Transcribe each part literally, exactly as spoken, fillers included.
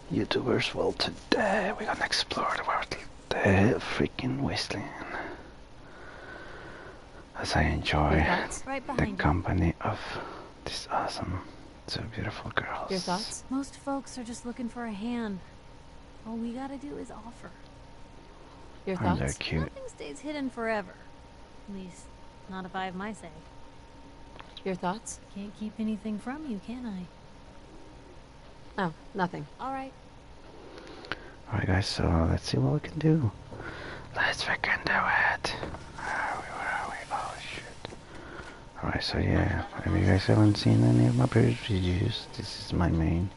YouTubers, well, today we're gonna explore the world, the freaking Wasteland, as I enjoy right the you. company of these awesome, so beautiful girls. Your thoughts? Most folks are just looking for a hand. All we gotta do is offer. Your Aren't thoughts? they cute? Nothing stays hidden forever. At least, not if I have my say. Your thoughts? Can't keep anything from you, can I? Oh, nothing. All right. Alright guys, so let's see what we can do. Let's freaking do it. Where are we, where are we? Oh shit. Alright, so yeah, if you guys haven't seen any of my previous videos, this is my main,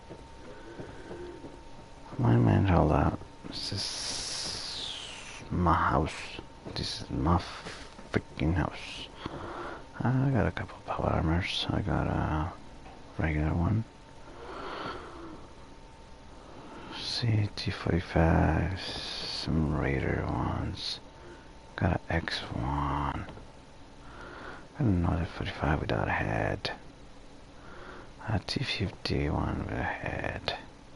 my main holdout. This is my house. This is my freaking house. I got a couple of power armors. I got a regular one. C T forty-five, some Raider ones, got an X one, got another forty-five without a head, a T fifty one with a head.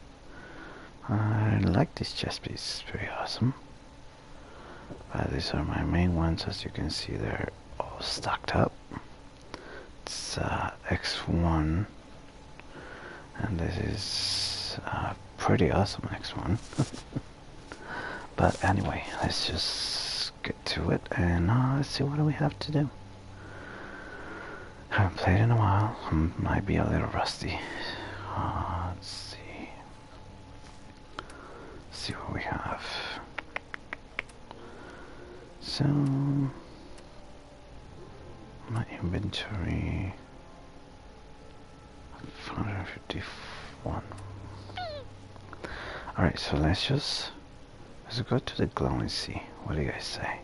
I like this chest piece, it's pretty awesome. But these are my main ones, as you can see they're all stacked up. It's uh, X one, and this is uh, pretty awesome next one. But anyway, let's just get to it and uh, let's see what do we have to do. Haven't played in a while. I might be a little rusty. Uh, let's see. Let's see what we have. So my inventory, one hundred fifty-one. Alright, so let's just let's go to the glow and see. What do you guys say?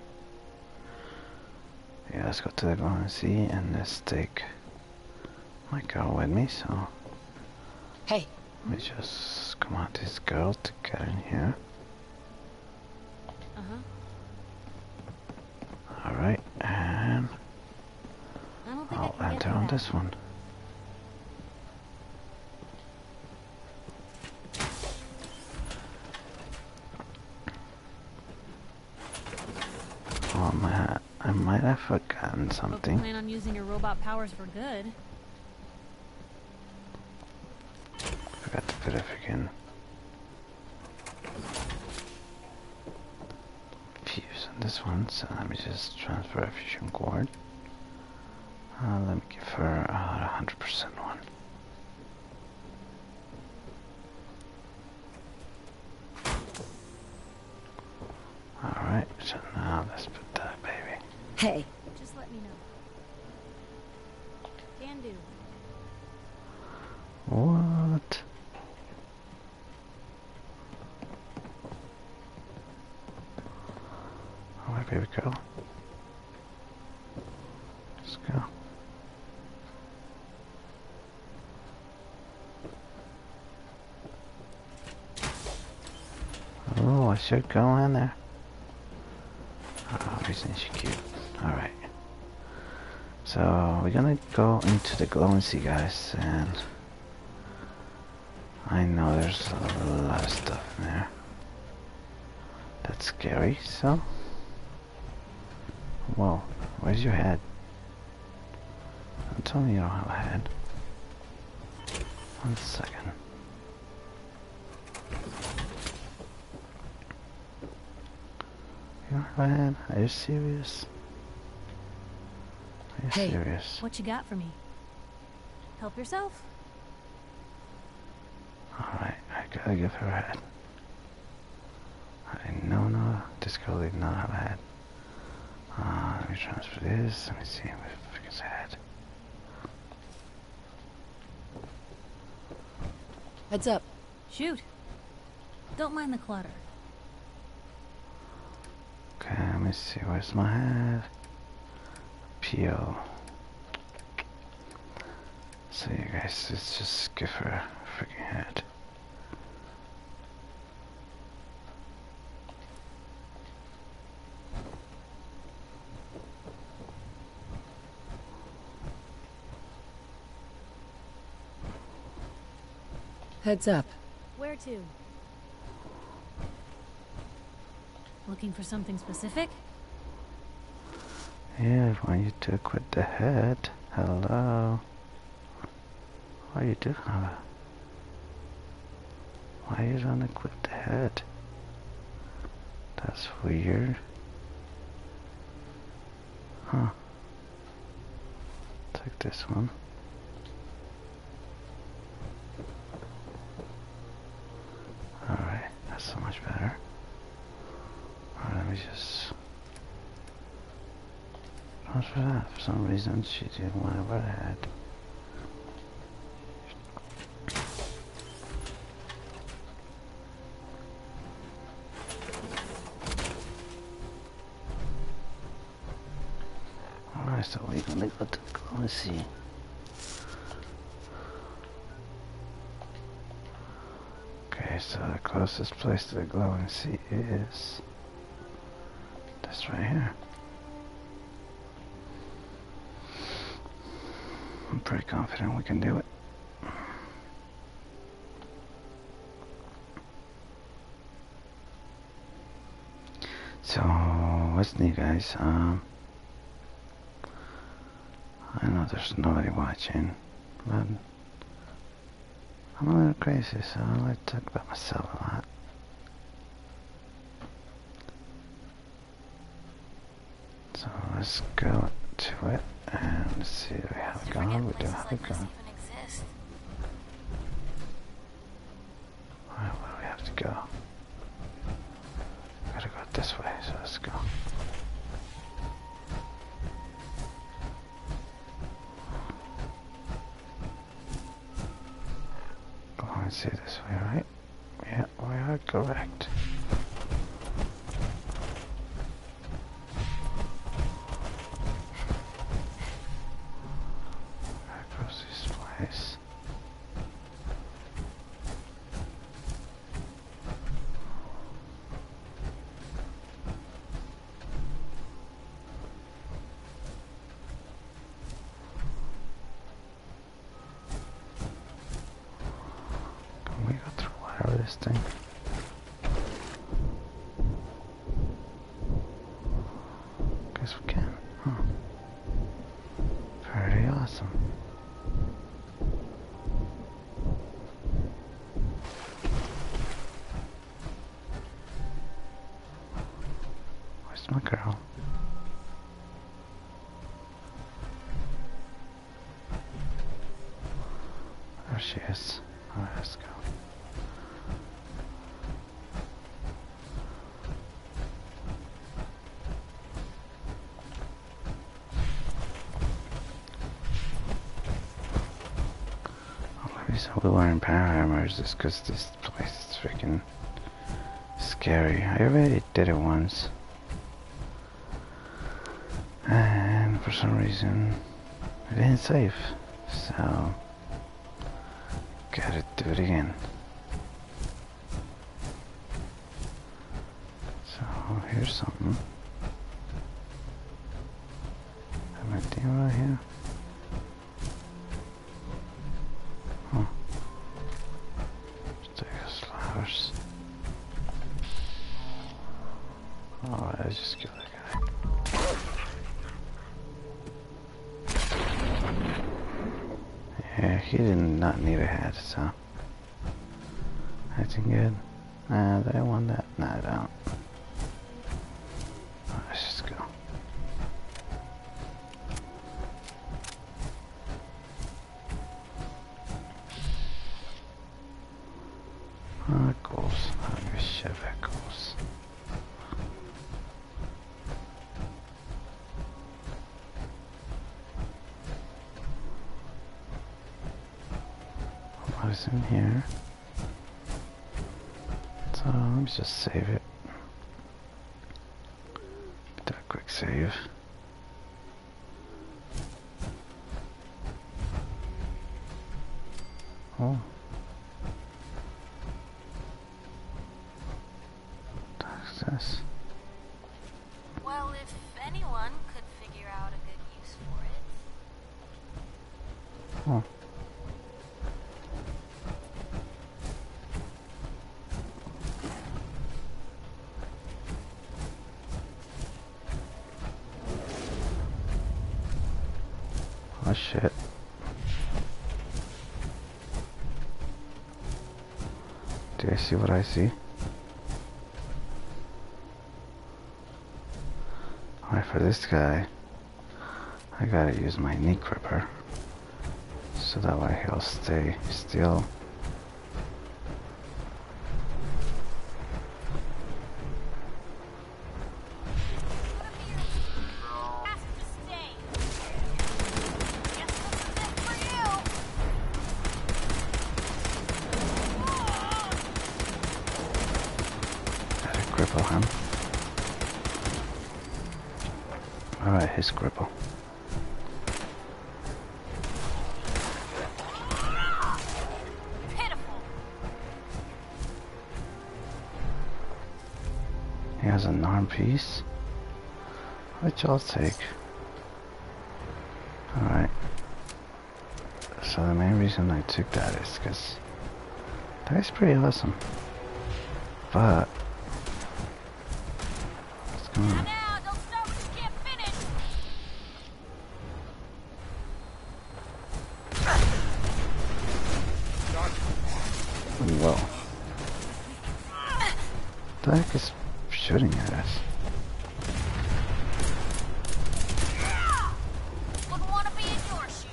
Yeah, let's go to the glow and see, and let's take my girl with me. So hey, let me just come on this girl to get in here. Uh-huh. Alright, and I don't think I'll I can enter get on that. this one. Oh man, I might have forgotten Hope you something. plan on using your robot powers for good. Forgot to put a freaking fuse on this one, so let me just transfer a fusion cord. Uh, let me give her a one hundred percent one. Alright, so now let's put that baby. Hey. Just let me know. Can do. What? Alright, baby girl. Let's go. Oh, I should go in there. Oh, isn't she cute? Alright. So, we're gonna go into the glow and see, guys, and I know there's a lot of stuff in there that's scary, so... Whoa, where's your head? Don't tell me you don't have a head. One second. You don't have a head? Are you serious? Are you Hey, serious? what you got for me? Help yourself. Alright, I gotta give her a head. I know, no, this girl did not have a head. Uh, let me transfer this, let me see if it's a head. Heads up. Shoot. Don't mind the clutter. Okay, let me see, where's my head? P O. So you guys, let's just give her a freaking head. Heads up. Where to? Looking for something specific? Yeah, I want you to equip the head. Hello. Why you do have a... Why you don't equip the head? That's weird. Huh. Take this one. Alright, that's so much better. Alright, let me just... What's for that? For some reason she didn't want to wear the head. Alright, so we're gonna go to go and see. Okay, so the closest place to the glowing sea is this right here. I'm pretty confident we can do it. So, what's new, guys? Um, I know there's nobody watching, but I'm a little crazy, so I like to talk about myself a lot. So let's go to it and see if we have a gun. We do have a gun. Alright, where do we have to go? We gotta go this way, so let's go. Go and see this way, right? Yeah, we are correct. This thing. Guess we can, huh? Pretty awesome. Where's my girl? There she is. Alright, let's go. So we're wearing power armors just because this place is freaking scary. I already did it once, and for some reason it didn't save, so gotta do it again. So here's something. Have a deal right here. Huh. Let's take those flowers. Alright, let's just kill that guy. Yeah, he did not need a hat, so acting good. Nah, do I want that? Nah, I don't. Alright, let's just go. Ah, goals. I don't give a shit about goals. What is in here? So let me just save it. Do a quick save. Oh. Access. Well, if anyone could figure out a good use for it. Oh. shit. Do you see what I see? Alright, for this guy, I gotta use my knee gripper, so that way he'll stay still. Gripple him. Alright, his gripple. Pitiful. He has an arm piece, which I'll take. Alright. So the main reason I took that is because that is pretty awesome. But Hmm. Now, don't start what you can't finish. Whoa. The heck is shooting at us? Wouldn't want to be in your shoes.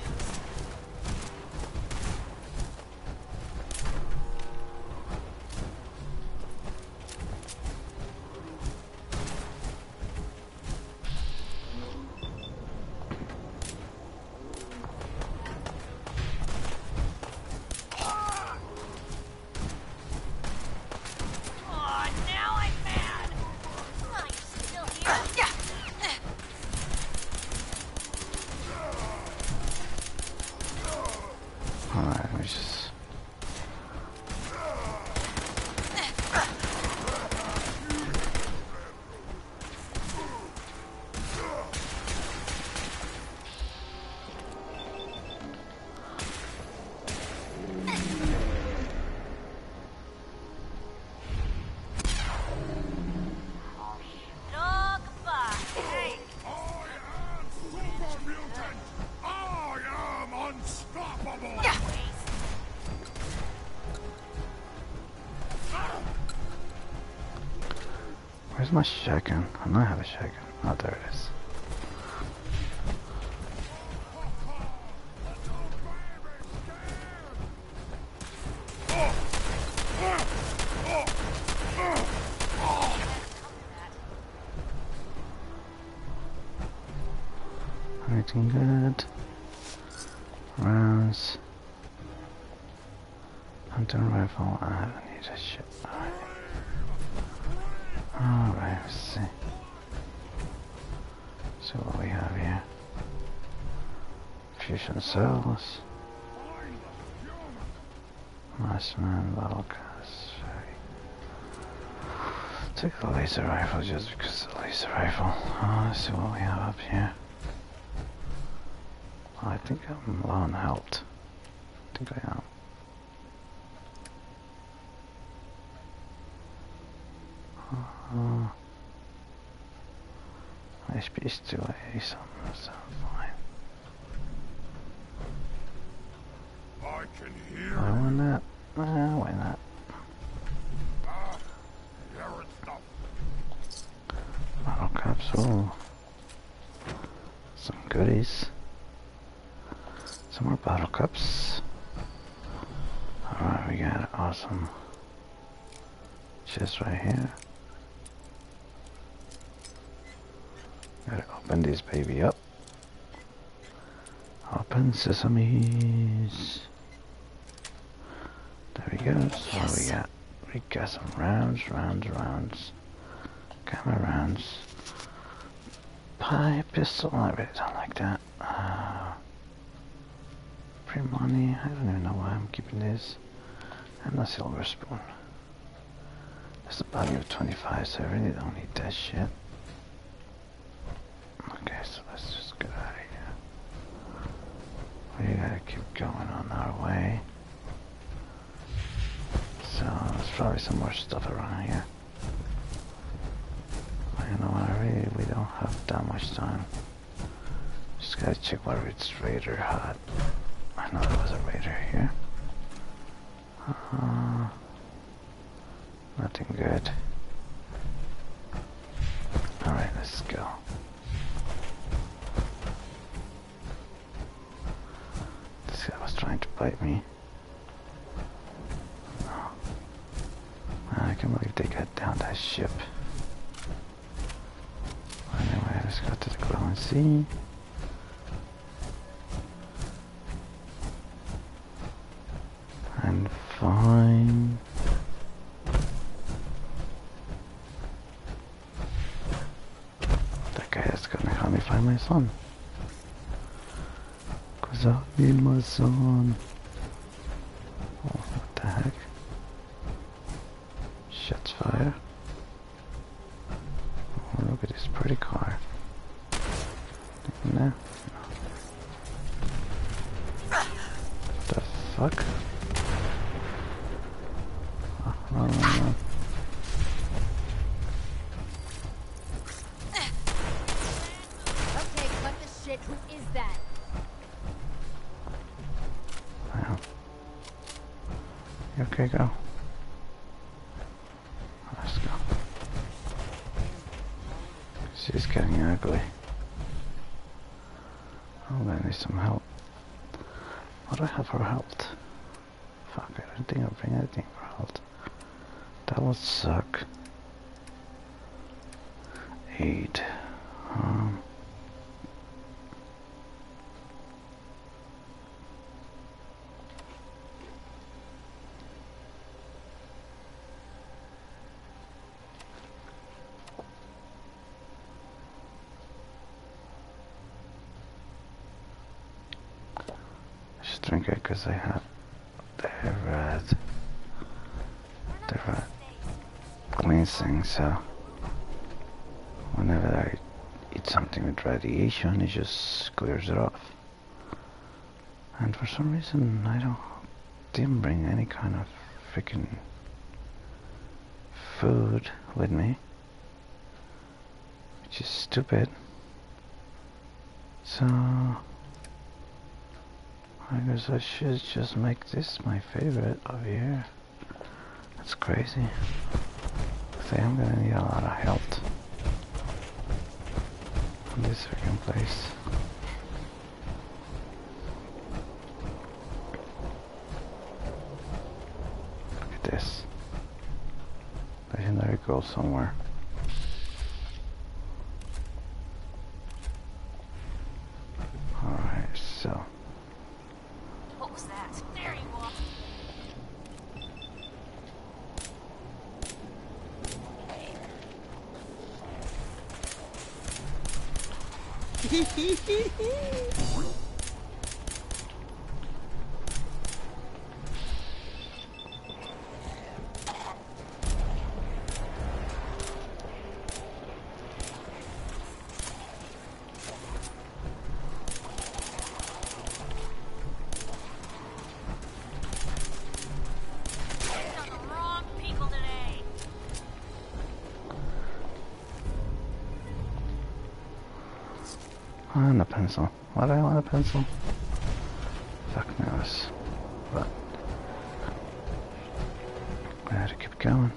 Alright, let me just... Where's my shotgun? I know I have a shotgun. Oh, there it is. Everything good. Rounds. Hunter rifle. I don't need that shit. Alright. Alright, let's see. See what we have here. Fusion cells. Marksman, battle cast. Take the laser rifle just because the laser rifle. Oh, let's see what we have up here. Oh, I think I'm low on health. I think I am. Uh, H P is two eighty something, so fine. I can hear I want that. Uh, why not? ah, hear it stuff. Bottle capsule. Some goodies. Some more bottle cups. Alright, we got an awesome chest right here. Gotta open this baby up. Open sesames. There we go. So Yes. we got we got some rounds, rounds, rounds. Camera rounds. Pie pistol. I really don't like that. Uh, free money. I don't even know why I'm keeping this. And a silver spoon. There's a value of twenty-five, so I really don't need that shit. Okay, so let's just get out of here. We gotta keep going on our way. So there's probably some more stuff around here. You know what, I really we don't have that much time. Just gotta check whether it's raider hot. I know there was a raider here. Uh, nothing good. Alright, let's go. This guy was trying to bite me. Oh. I can't believe they got down that ship. Anyway, let's go to the glowing sea. And find that guy that's gonna help me find my son. Cause I need my son. Oh, what the heck? Shots fire. Oh, look at this pretty car. In there? What the fuck? Oh, no, no, no. Okay, cut the shit. Who is that? Wow. You okay, go. Let's go. She's getting ugly. I'm gonna need some help. What do I have for health? Fuck, I don't think I'll bring anything for health. That would suck. Eight. Um. Just drink it because I have the red, the red cleansing, so whenever I eat something with radiation, it just clears it off. And for some reason, I don't didn't bring any kind of freaking food with me, which is stupid. So I guess I should just make this my favorite over here. That's crazy. Say I'm gonna need a lot of health in this freaking place. Look at this. Legendary gold somewhere. Alright, so. What was that? There you are. I want a pencil. Why do I want a pencil? Fuck knows. But I had to keep going.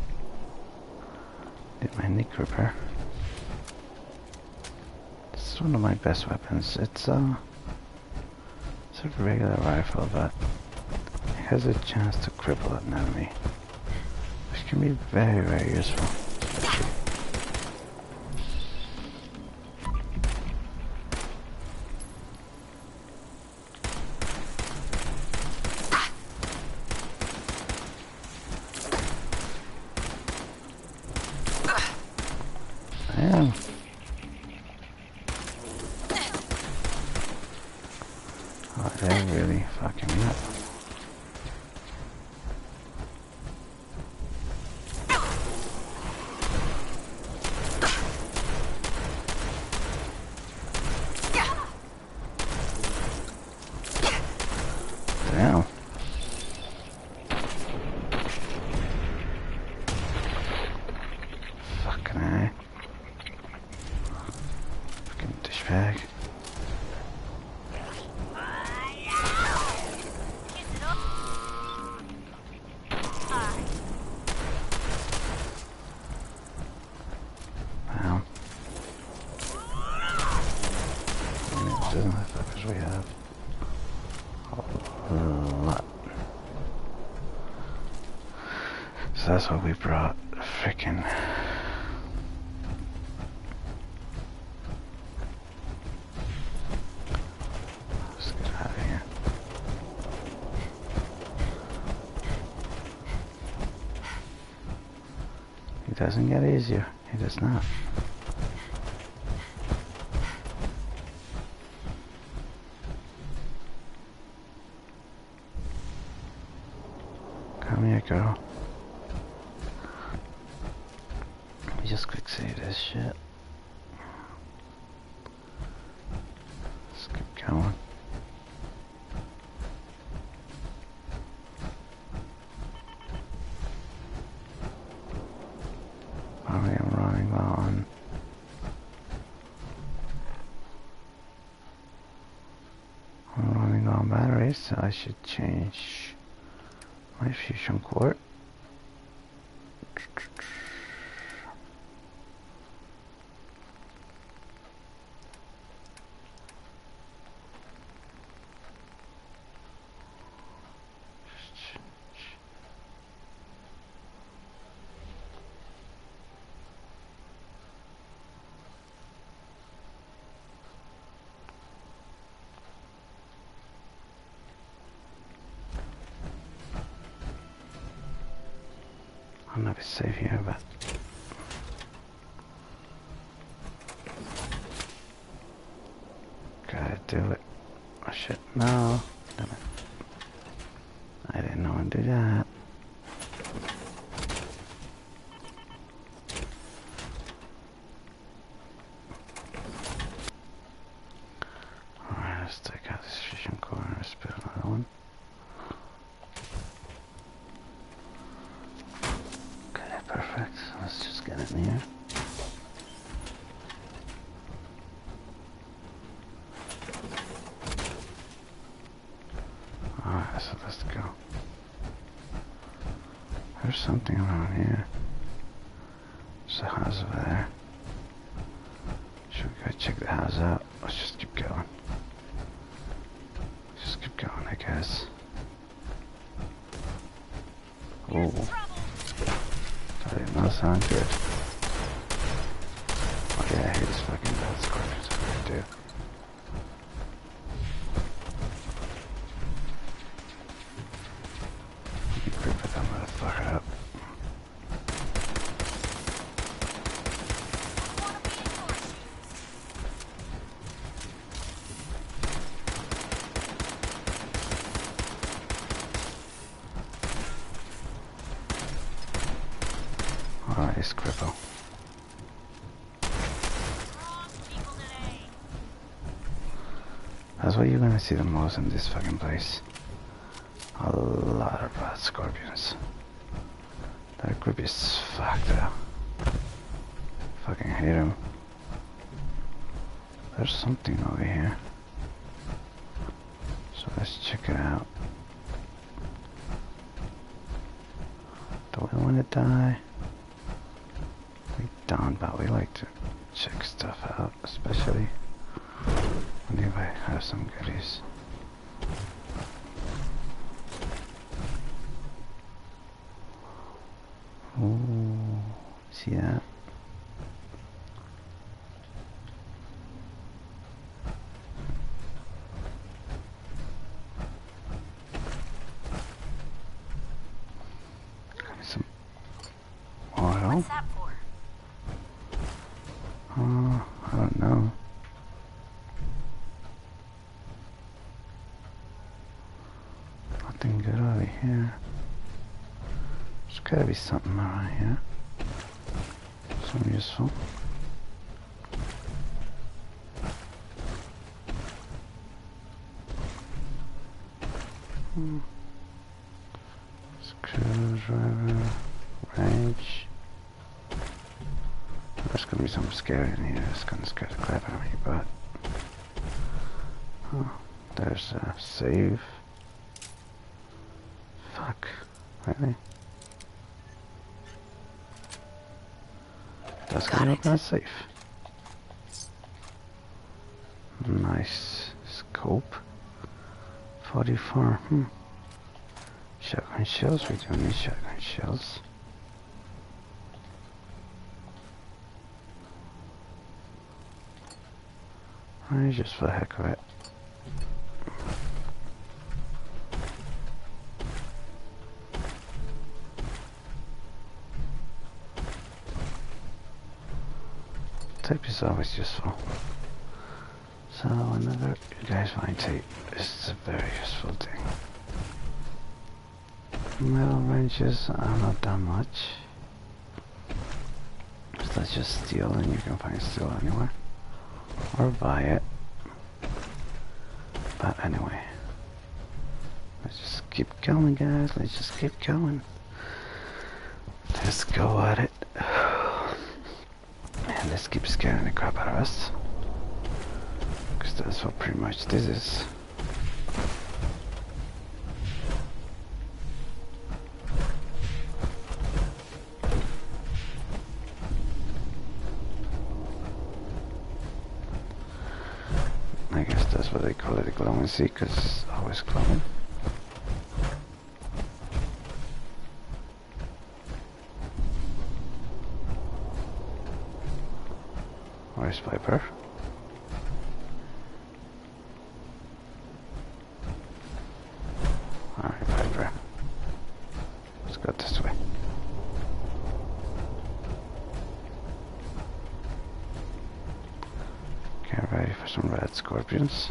Did my nick repair. It's one of my best weapons. It's uh it's a regular rifle, but it has a chance to cripple an enemy, which can be very, very useful. Damn. Oh, they're really fucking me up. Damn. Fucking A. that's what we brought. Freaking. Let's get out of here. It doesn't get easier. It does not. Come here, girl. Let me just quick save this shit. Let's keep going. Probably I'm running on. I'm running on batteries, so I should change my fusion core. I'm not safe here, but gotta do it. Oh shit, no. Damn it. I didn't know how to do that. Alright, let's take out this fusion core and let's put another one. Perfect, so let's just get in here. Alright, so let's go. There's something around here. There's a house over there. Should we go check the house out? Let's just keep going. Just keep going, I guess. Oh. That did not sound good. Oh yeah, I hate this fucking bad scorpions over here too. You grip it, that motherfucker up. Alright, it's cripple. That's what you're gonna see the most in this fucking place. A lot of bad scorpions. That group is fucked up. Fucking hate them. There's something over here. So let's check it out. Do we want to die? We don't, but we like to check stuff out, especially when if I have some goodies. Ooh, see that? Got some oil. What's that for? Oh, I don't know. Nothing good over here. There's gotta be something around here. Something useful. Hmm. Screwdriver, wrench. There's gonna be something scary in here. It's gonna scare the crap out of me, but oh, there's a save. Fuck, really? That's gonna open a safe. Nice scope. forty-four. Hmm. Shotgun shells. We don't need shotgun shells. I just for the heck of it. Tape is always useful. So whenever you guys find tape, it's a very useful thing. Metal wrenches are not that much. So that's just steel, and you can find steel anywhere. Or buy it. But anyway. Let's just keep going, guys. Let's just keep going. Let's go at it. And let's keep scaring the crap out of us. Because that's what pretty much this is. I guess that's what they call it, a glowing sea, because it's always glowing. Where's Viper? Alright, Viper. Let's go this way. Get ready for some red scorpions.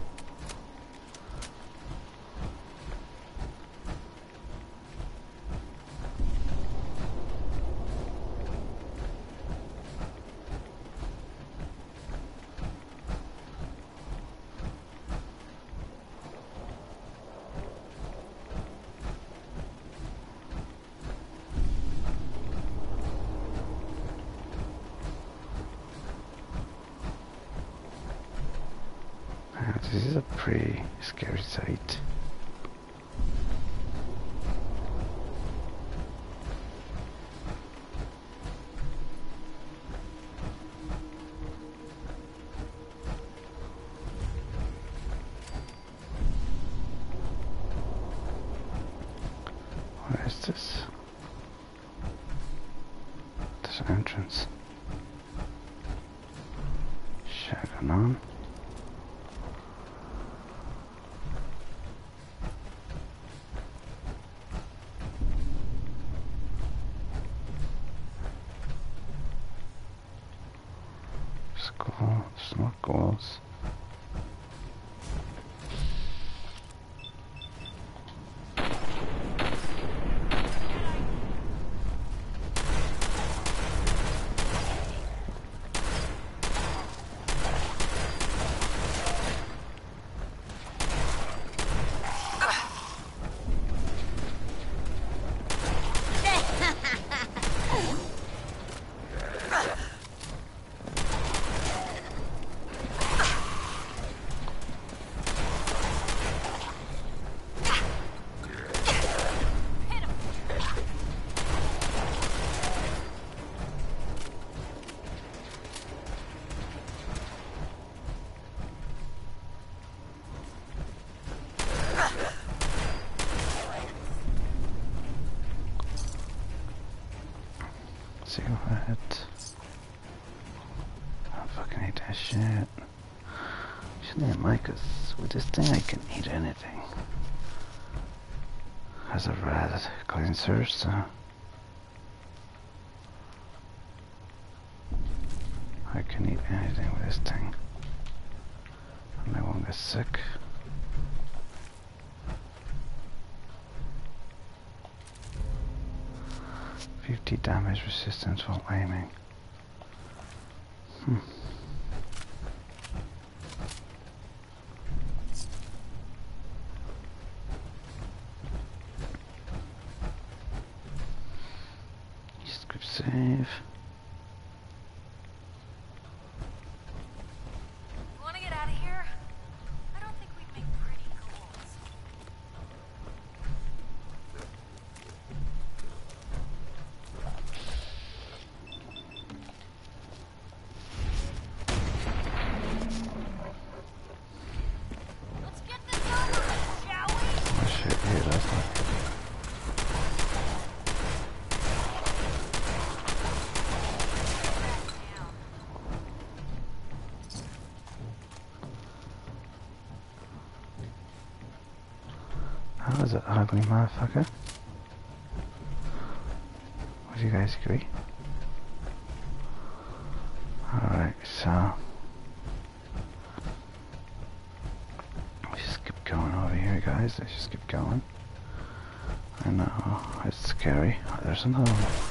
This is a pretty scary sight. Where is this? This entrance. Shadow on. Skull, smart goals. See what? I fucking hate that shit. Shouldn't have mic, cause with this thing I can eat anything. Has a rat cleanser, so I can eat anything with this thing. And I won't get sick. fifty damage resistance while aiming. Hmm. Just quick save. Want to get out of here? I don't think we'd make pretty goals. Let's get this over with, shall we? Oh shit, yeah, that's not. That's an ugly motherfucker. Would you guys agree? Alright, so let's just keep going over here, guys. Let's just keep going. I know, it's scary. Oh, there's another one.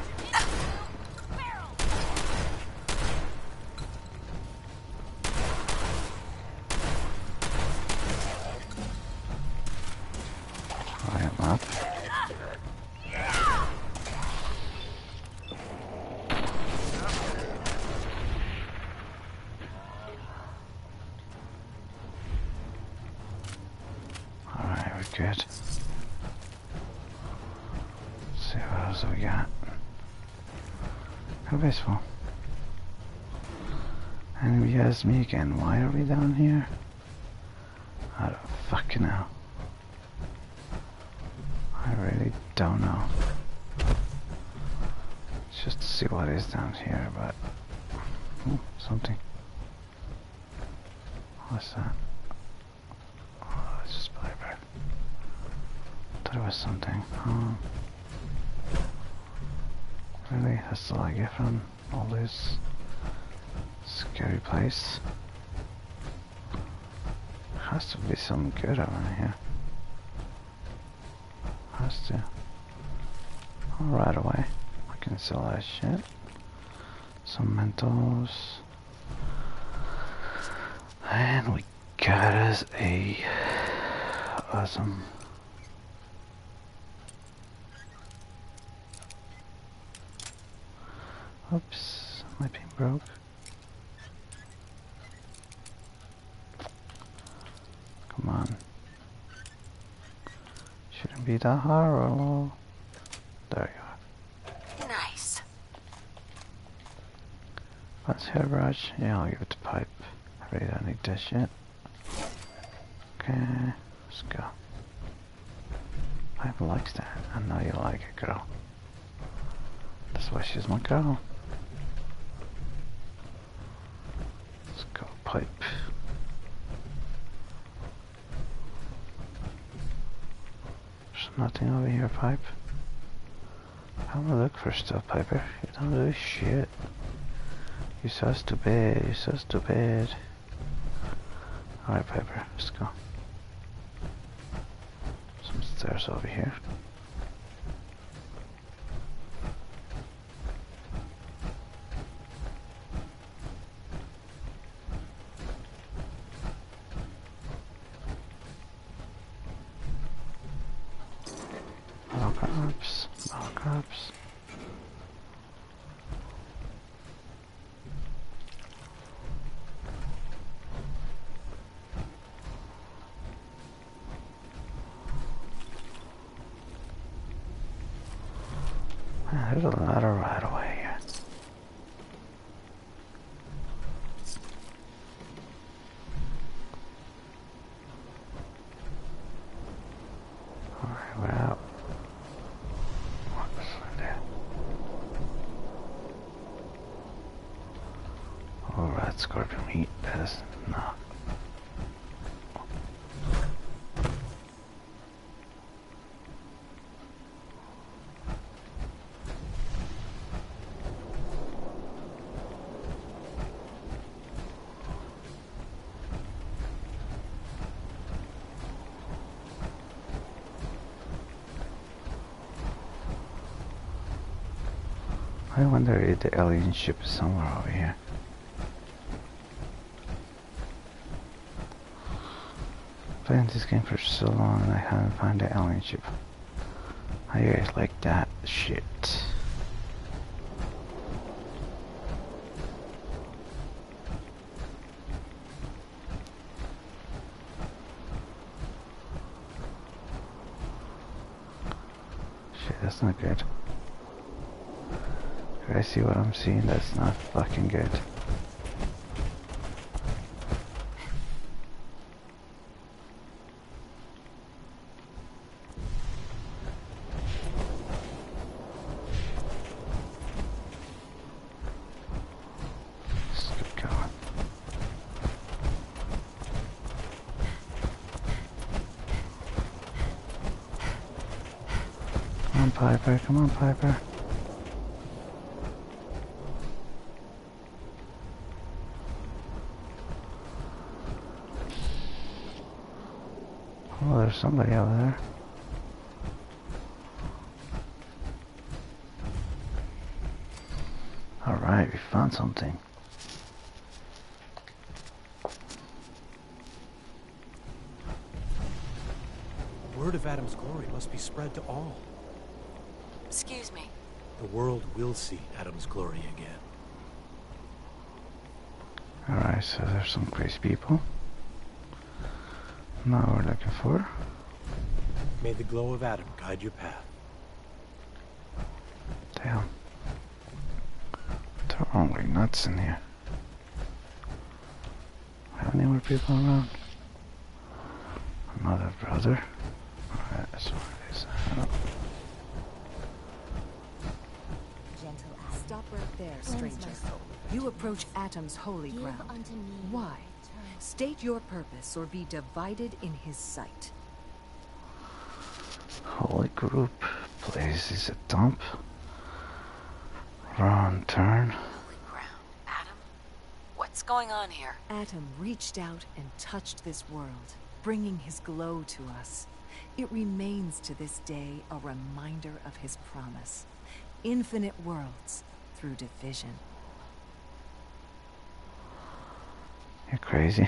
Good. Let's see what else we got. How peaceful. And we asked me again, why are we down here? I don't fucking know. I really don't know. It's just to see what is down here, but ooh, something. What's that? Oh, it's just paper. There was something. Um, really? That's all I get from all this scary place. Has to be some good around here. Has to. Oh, right away. I can sell that shit. Some Mentos. And we got us a awesome. Oops, my pin broke. Come on. Shouldn't be that hard. There you are. Nice. That's hairbrush. Yeah, I'll give it to pipe. I really don't need this shit. Okay, let's go. Pipe likes that. I know you like it, girl. That's why she's my girl. Let's go, pipe. There's nothing over here, pipe. I'm gonna look for stuff, Piper. You don't do shit. You're so stupid. You're so stupid. Alright, Piper, let's go. Some stairs over here. Malcops, Malcops. Man, there's a lot of right away here. Alright, we're out. What's in there? Alright, scorpion meat. That is not. I wonder if the alien ship is somewhere over here. Playing this game for so long and I haven't found the alien ship. How you guys like that shit? Shit, that's not good. I see what I'm seeing, that's not fucking good. Let's keep going. on, Piper. Come on, Piper. Oh, there's somebody over there. Alright, we found something. Word of Adam's glory must be spread to all. Excuse me. The world will see Adam's glory again. Alright, so there's some crazy people. Now we're looking for. May the glow of Adam guide your path. Damn. They're only nuts in here. Have any more people around? Another brother. Alright, that's what it is. Oh. Gentle Adam. Stop right there, stranger. You approach Atom's holy Give ground. unto me Why? State your purpose or be divided in his sight. Holy group. Place is a dump. Wrong turn. Holy ground. Adam? What's going on here? Atom reached out and touched this world, bringing his glow to us. It remains to this day a reminder of his promise. Infinite worlds through division. You're crazy.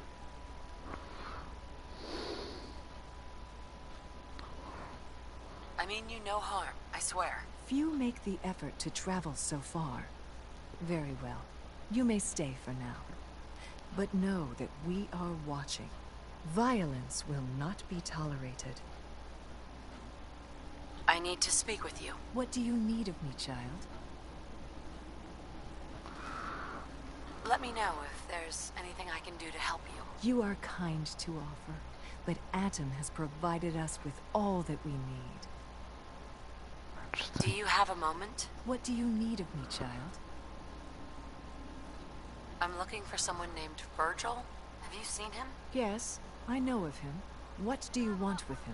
I mean you no harm, I swear. Few make the effort to travel so far. Very well. You may stay for now. But know that we are watching. Violence will not be tolerated. I need to speak with you. What do you need of me, child? Let me know if there's anything I can do to help you. You are kind to offer, but Atom has provided us with all that we need. Do you have a moment? What do you need of me, child? I'm looking for someone named Virgil. Have you seen him? Yes, I know of him. What do you want with him?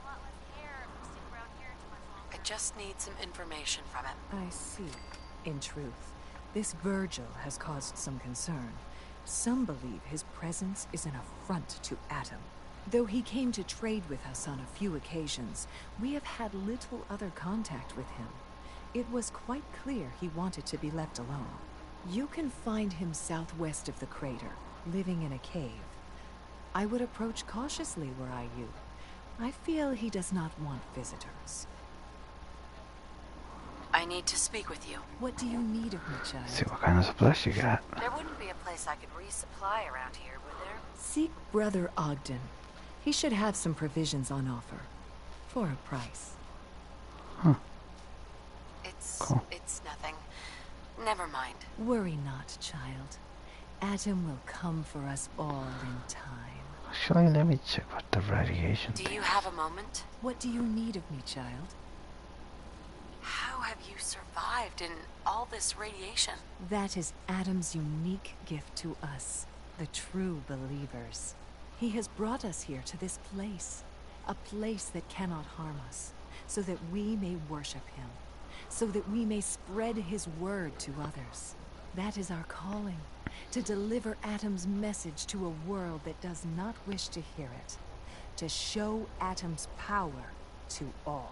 I just need some information from him. I see. In truth, this Virgil has caused some concern. Some believe his presence is an affront to Atom. Though he came to trade with us on a few occasions, we have had little other contact with him. It was quite clear he wanted to be left alone. You can find him southwest of the crater, living in a cave. I would approach cautiously were I you. I feel he does not want visitors. I need to speak with you. What do you need of me, child? See what kind of supplies you got. There wouldn't be a place I could resupply around here, would there? Seek Brother Ogden. He should have some provisions on offer. For a price. Huh. It's... Cool. it's nothing. Never mind. Worry not, child. Atom will come for us all in time. Actually, let me check what the radiation Do thing you is. have a moment? What do you need of me, child? How have you survived in all this radiation? That is Atom's unique gift to us, the true believers. He has brought us here to this place, a place that cannot harm us, so that we may worship him, so that we may spread his word to others. That is our calling, to deliver Atom's message to a world that does not wish to hear it, to show Atom's power to all.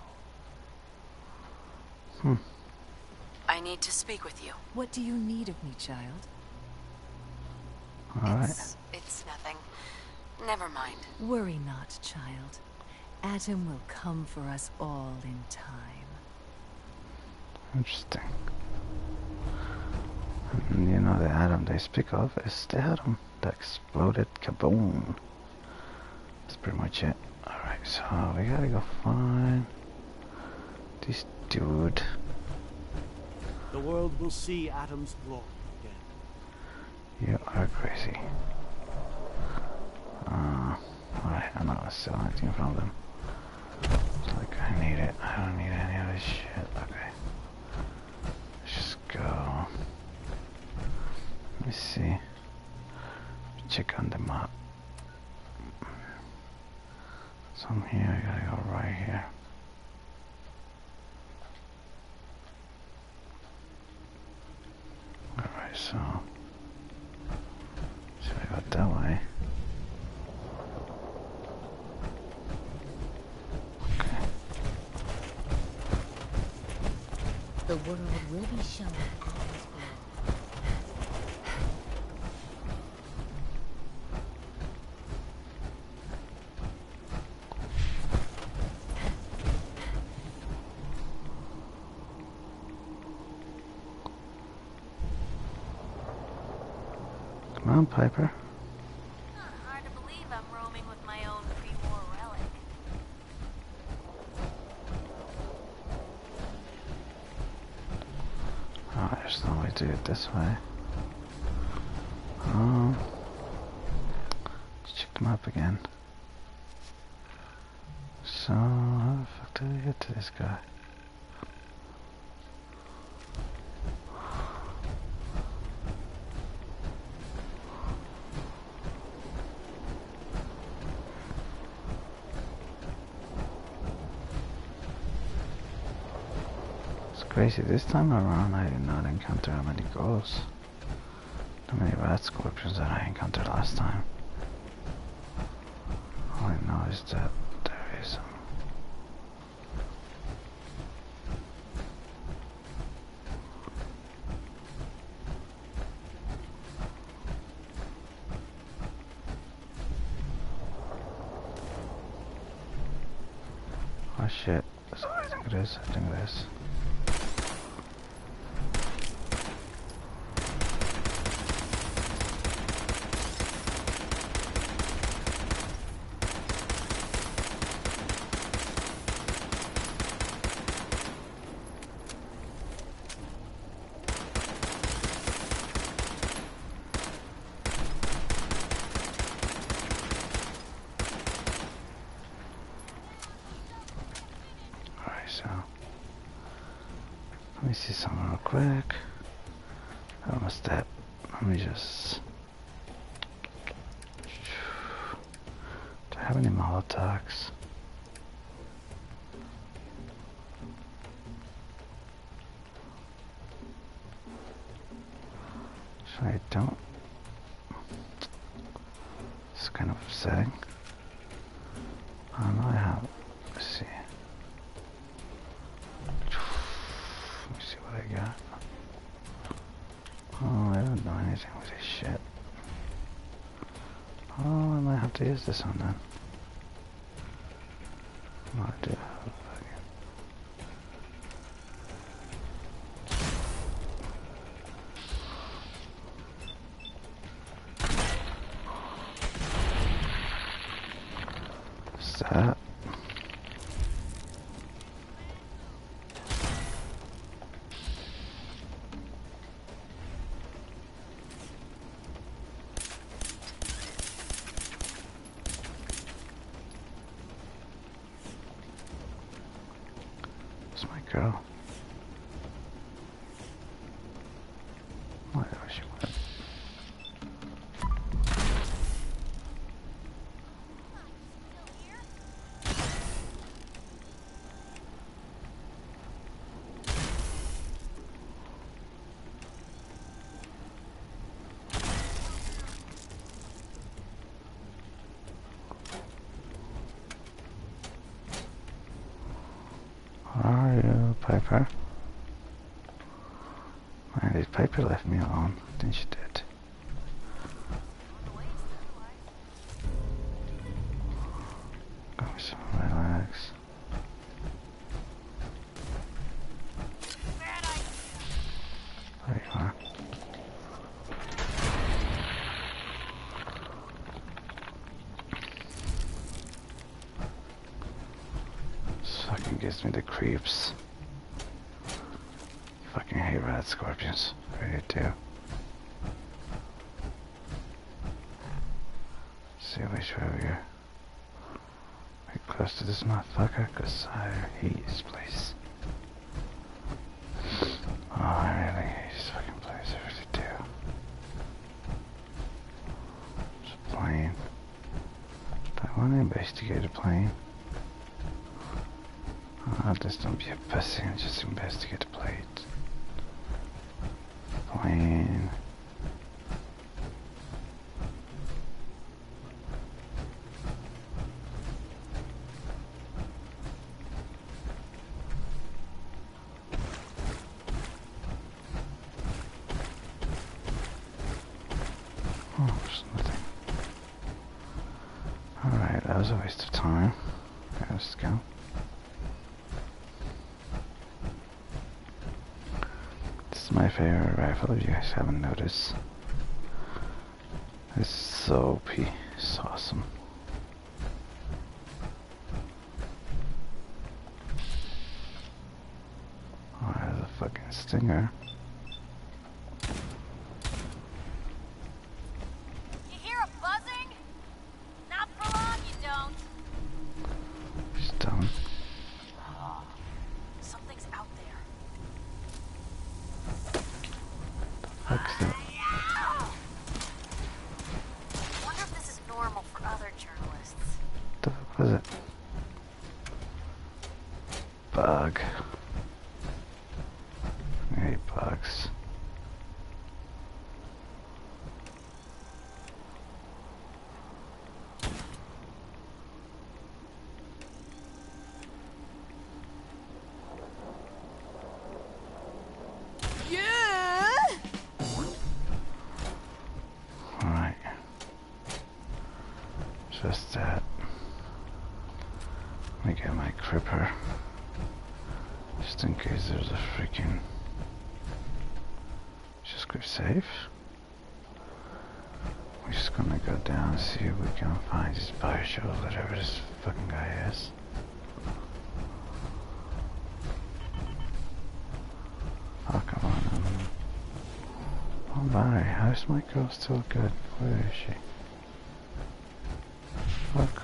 Hmm. I need to speak with you. What do you need of me, child? Alright. It's, it's nothing. Never mind. Worry not, child. Atom will come for us all in time. Interesting. And you know the atom they speak of is the atom that exploded. Kaboom. That's pretty much it. Alright, so we gotta go find this dude. The world will see Adam's glory again. You are crazy. Uh, alright, I'm not gonna sell anything from them. It's like I need it. I don't need any of this shit. Okay. Let's just go. Let me see. Check on the map. So I'm here, I gotta go right here. so see if I go that way. Okay. The world will be shown all its glory. Come on, Piper. Hard to believe I'm roaming with my own pre-war relic. Oh, there's no way to do it this way. Um, let's check the map again. So, how the fuck did I get to this guy? Crazy, this time around I did not encounter how many ghosts. How many rat scorpions that I encountered last time. All I know is that there is some. Oh shit, that's what I think it is, I think it is. So, let me see something real quick. Almost that. Let me just. Do I have any Molotovs? Actually, I don't. It's kind of upsetting. I don't know. I have. Let's see. Let me see what I got. Oh, I don't know anything with this shit. Oh, I might have to use this one then. Oh, I do have a What's that? Where's my girl? Where she went? Where are you, Piper? Man, this Piper left me alone. I think she did. Got me some relax. There you are. This fucking gives me the creeps. Fucking hate rat scorpions. I really do. See which way we go. We're close to this motherfucker, cause I hate this place. Oh, I really hate this fucking place. I really do. It's a plane. Do I want to investigate a plane? Oh, just don't be a pussy and just investigate the plate. Plane. was a waste of time. Okay, let's go. This is my favorite rifle, if you guys haven't noticed. It's so O P. It's awesome. Oh, there's a fucking stinger. You hear a buzzing? Not for long, you don't. She's done. Something's out there. Fuck's that? Wonder if this is normal for other journalists. What the fuck was it? Bug. I hate bugs. Alright. Just that. Let me get my cripper. Just in case there's a freaking... Just grip safe. We're just gonna go down and see if we can find this buyer show, whatever this fucking guy is. Oh, come on. Um, oh, bye. How's my girl still good? Where is she? Fuck.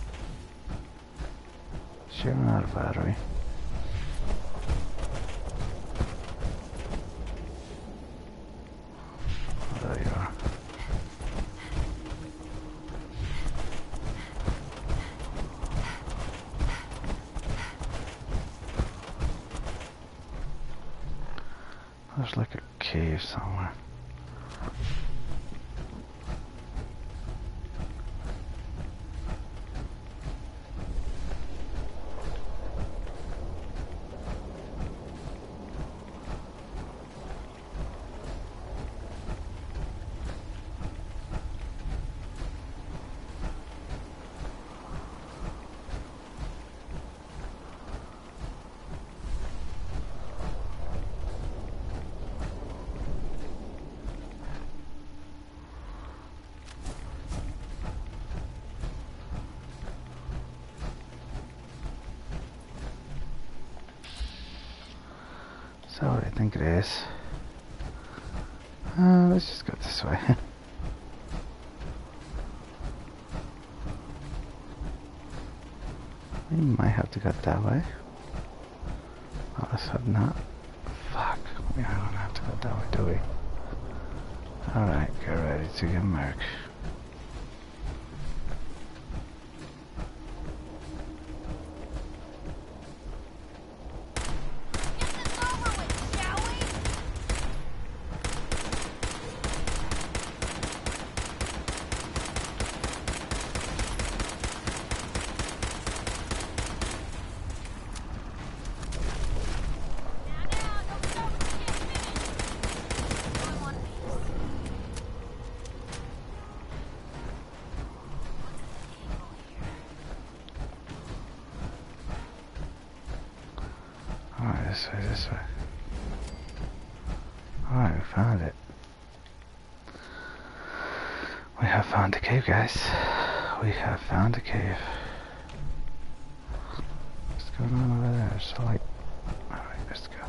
She ran out of battery. Oh, there you are. There's like a cave somewhere. Is that what I think it is? Uh, let's just go this way. We might have to go that way. Oh, let's hope not. Fuck. We don't have to go that way, do we? Alright, get ready to get murked. Alright, this way, this way. Alright, we found it. We have found the cave, guys. We have found the cave. What's going on over there? So like, alright, let's go.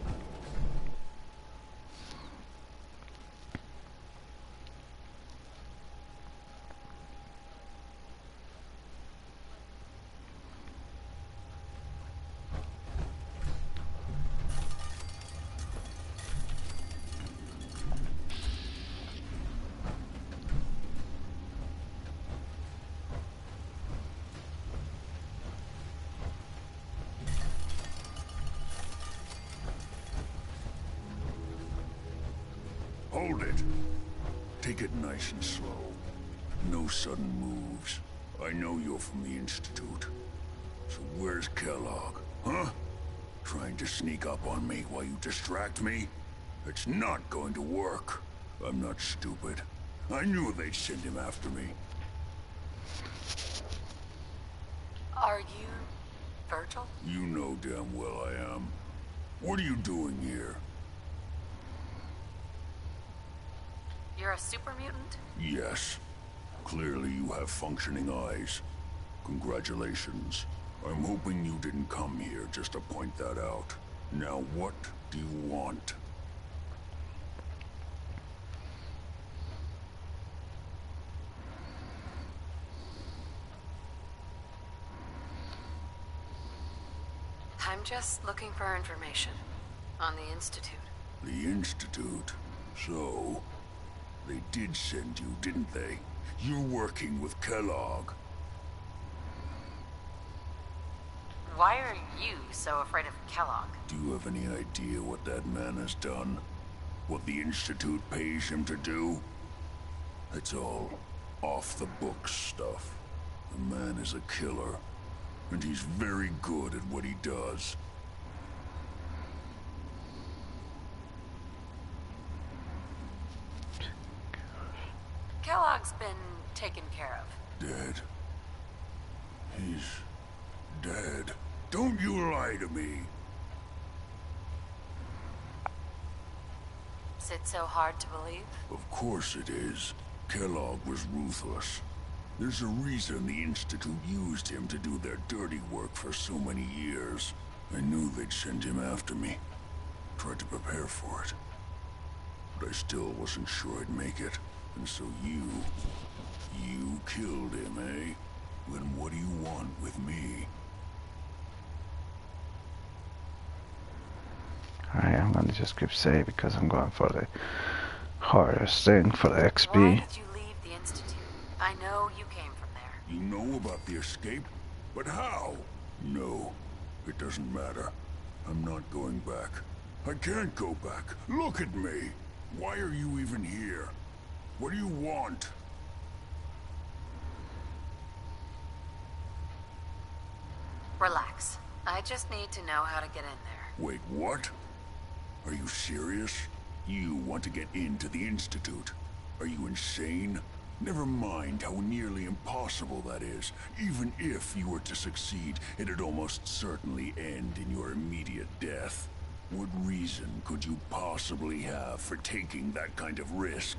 Hold it. Take it nice and slow. No sudden moves. I know you're from the Institute. So where's Kellogg, huh? Trying to sneak up on me while you distract me? It's not going to work. I'm not stupid. I knew they'd send him after me. Are you Virgil? You know damn well I am. What are you doing here? You're a super mutant? Yes. Clearly you have functioning eyes. Congratulations. I'm hoping you didn't come here just to point that out. Now what do you want? I'm just looking for information on the Institute. The Institute? So, they did send you, didn't they? You're working with Kellogg. Why are you so afraid of Kellogg? Do you have any idea what that man has done? What the Institute pays him to do? It's all off-the-books stuff. The man is a killer, and he's very good at what he does. Kellogg's been taken care of. Dead. He's dead. Don't you lie to me. Is it so hard to believe? Of course it is. Kellogg was ruthless. There's a reason the Institute used him to do their dirty work for so many years. I knew they'd send him after me. Tried to prepare for it. But I still wasn't sure I'd make it. And so you... you killed him, eh? Then what do you want with me? Alright, I'm gonna just keep save because I'm going for the hardest thing for the X P. Why did you leave the Institute? I know you came from there. You know about the escape? But how? No, it doesn't matter. I'm not going back. I can't go back. Look at me. Why are you even here? What do you want? Relax. I just need to know how to get in there. Wait, what? Are you serious? You want to get into the Institute? Are you insane? Never mind how nearly impossible that is. Even if you were to succeed, it'd almost certainly end in your immediate death. What reason could you possibly have for taking that kind of risk?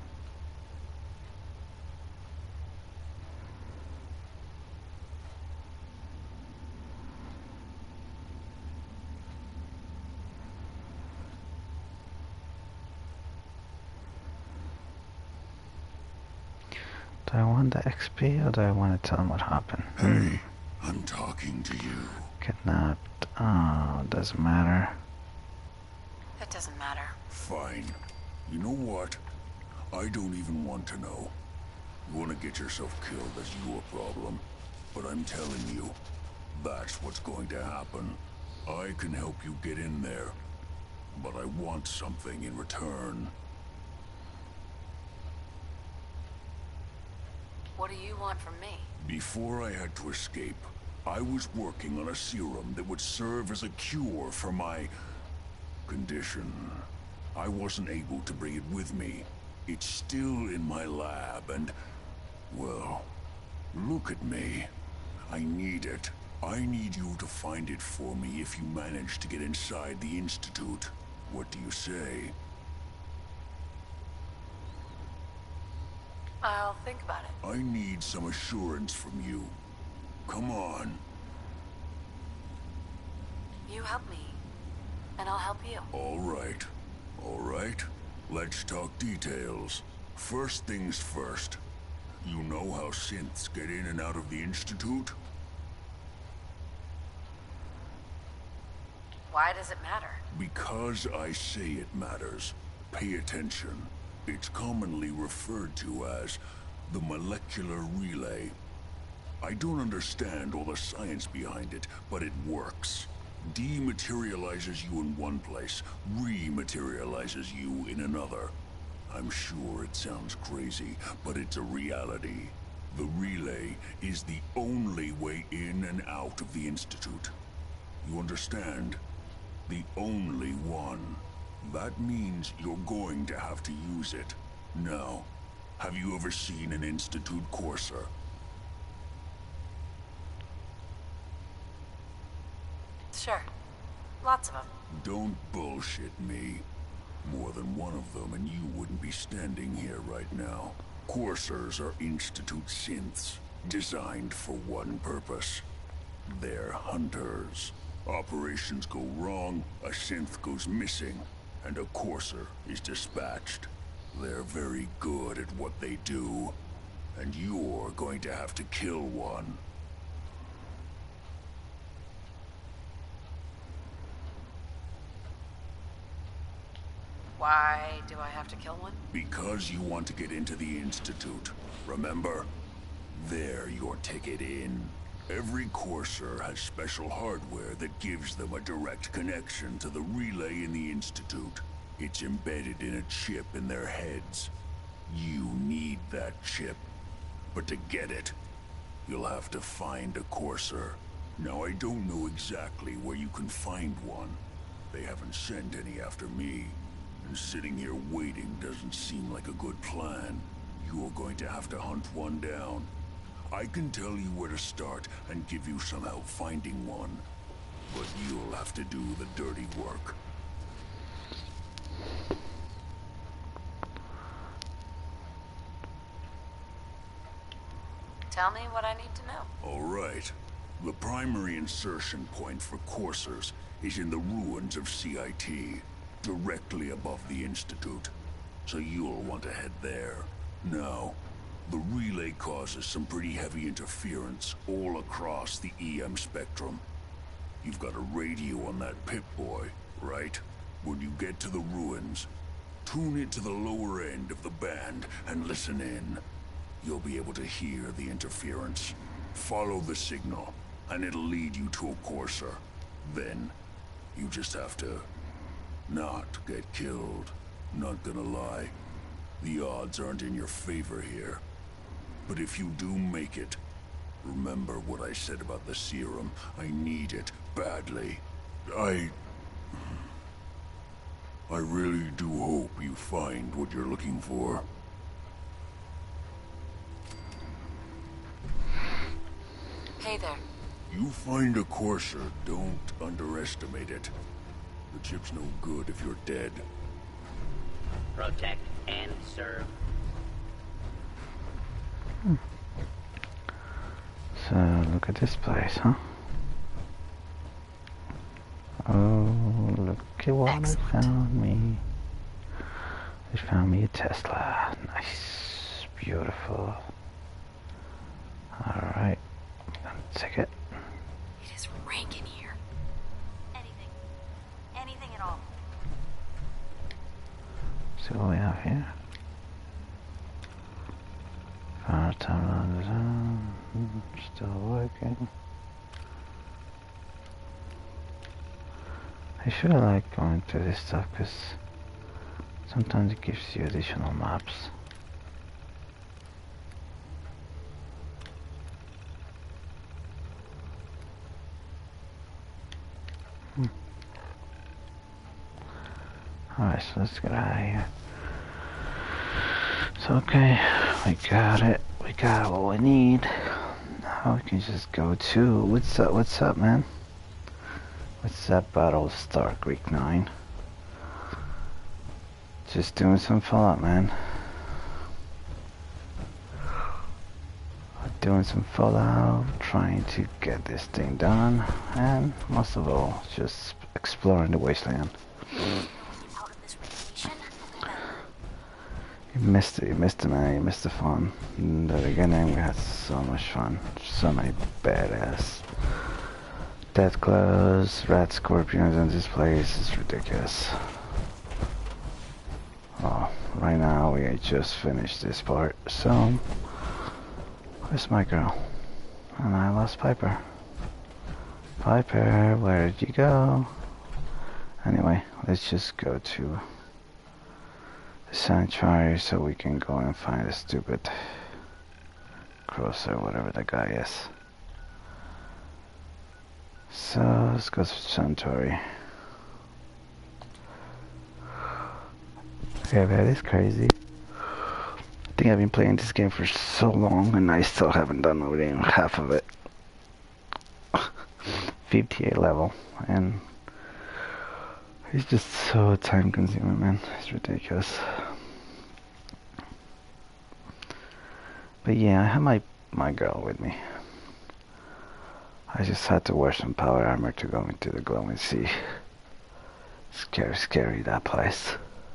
Do I want the X P or do I want to tell him what happened? Hey, I'm talking to you. Kidnapped. Oh, doesn't matter. That doesn't matter. Fine. You know what? I don't even want to know. You want to get yourself killed, that's your problem. But I'm telling you, that's what's going to happen. I can help you get in there. But I want something in return. What do you want from me? Before I had to escape, I was working on a serum that would serve as a cure for my condition. I wasn't able to bring it with me. It's still in my lab and, well, look at me. I need it. I need you to find it for me if you manage to get inside the Institute. What do you say? I'll think about it. I need some assurance from you. Come on. You help me, and I'll help you. All right. All right. Let's talk details. First things first. You know how synths get in and out of the Institute? Why does it matter? Because I say it matters. Pay attention. It's commonly referred to as the molecular relay. I don't understand all the science behind it, but it works. Dematerializes you in one place, rematerializes you in another. I'm sure it sounds crazy, but it's a reality. The relay is the only way in and out of the Institute. You understand? The only one. That means you're going to have to use it. Now, have you ever seen an Institute courser? Sure. Lots of them. Don't bullshit me. More than one of them, and you wouldn't be standing here right now. Coursers are Institute synths, designed for one purpose. They're hunters. Operations go wrong, a synth goes missing, and a courser is dispatched. They're very good at what they do, and you're going to have to kill one. Why do I have to kill one? Because you want to get into the Institute. Remember? They're your ticket in. Every courser has special hardware that gives them a direct connection to the relay in the Institute. It's embedded in a chip in their heads. You need that chip. But to get it, you'll have to find a courser. Now, I don't know exactly where you can find one. They haven't sent any after me. And sitting here waiting doesn't seem like a good plan. You're going to have to hunt one down. I can tell you where to start and give you some help finding one. But you'll have to do the dirty work. Tell me what I need to know. All right. The primary insertion point for coursers is in the ruins of C I T. Directly above the Institute, so you'll want to head there. Now, the relay causes some pretty heavy interference all across the E M spectrum. You've got a radio on that Pip-Boy, right? When you get to the ruins, tune it to the lower end of the band and listen in. You'll be able to hear the interference. Follow the signal, and it'll lead you to a courser. Then, you just have to not get killed. Not gonna lie. The odds aren't in your favor here. But if you do make it, remember what I said about the serum. I need it badly. I... I really do hope you find what you're looking for. Hey there. You find a courser, don't underestimate it. The chip's no good if you're dead. Protect and serve. Hmm. So, look at this place, huh? Oh, look at what Excellent. I found me. They found me a Tesla. Nice. Beautiful. Alright. Take it. It is rank in here. Anything. Anything at all. See what we have here. Fire timer on the zone. Still working. I should like going through this stuff because sometimes it gives you additional maps. Hmm. Alright, so let's get out of here. So okay, we got it. We got what we need. Now we can just go to what's up what's up man? What's up, Battlestar Greek nine? Just doing some Fallout, man. Doing some Fallout, trying to get this thing done, and most of all, just exploring the Wasteland. Out of this radiation? You missed it, you missed it, man. You missed the fun. In the beginning, we had so much fun. So many badass death gloves, rat scorpions in this place. It's ridiculous. Oh, right now we just finished this part, so where's my girl? And I lost Piper. Piper, where did you go? Anyway, let's just go to the sanctuary so we can go and find a stupid crosser, whatever that guy is. So let's go to the sanctuary. Yeah, that is crazy. I think I've been playing this game for so long and I still haven't done even half of it. fifty-eight level, and it's just so time consuming, man. It's ridiculous. But yeah, I have my my girl with me. I just had to wear some power armor to go into the glowing sea. Scary, scary, that place.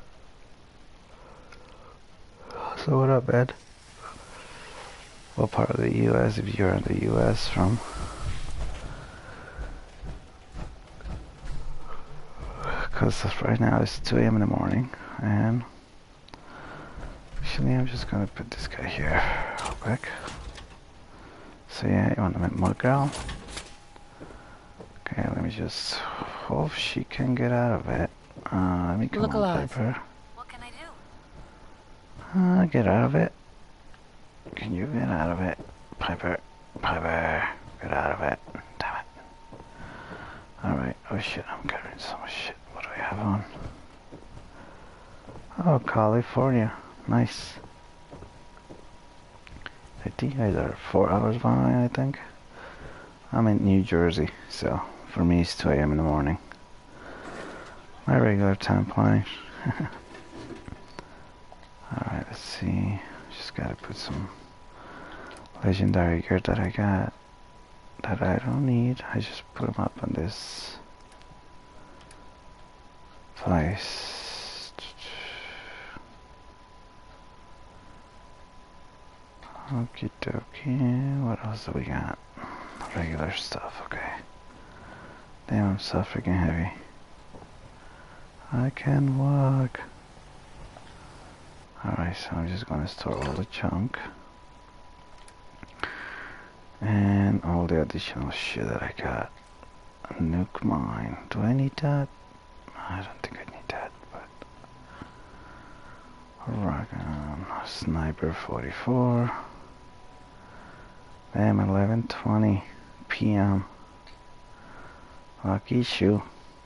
So what up, Ed? What part of the U S, if you're in the U S from? Because right now it's two A M in the morning, and actually I'm just gonna put this guy here real quick. So yeah, you want to make more girl? Okay, let me just hope she can get out of it. Uh, let me come Look on, alive. Piper. What can I do? Uh, get out of it. Can you get out of it? Piper, Piper, get out of it. Damn it. Alright, oh shit, I'm carrying so much shit. What do I have on? Oh, California. Nice. I think you guys are four hours behind, I think. I'm in New Jersey, so for me it's two A M in the morning. My regular time point. Alright, let's see. Just gotta put some legendary gear that I got that I don't need. I just put them up on this place. Okie dokie. What else do we got? Regular stuff, okay. Damn, I'm so freaking heavy. I can walk. Alright, so I'm just gonna store all the junk. And all the additional shit that I got. A nuke mine. Do I need that? I don't think I need that, but... Rock on. Sniper forty-four. Damn, eleven twenty P M Lucky shoe.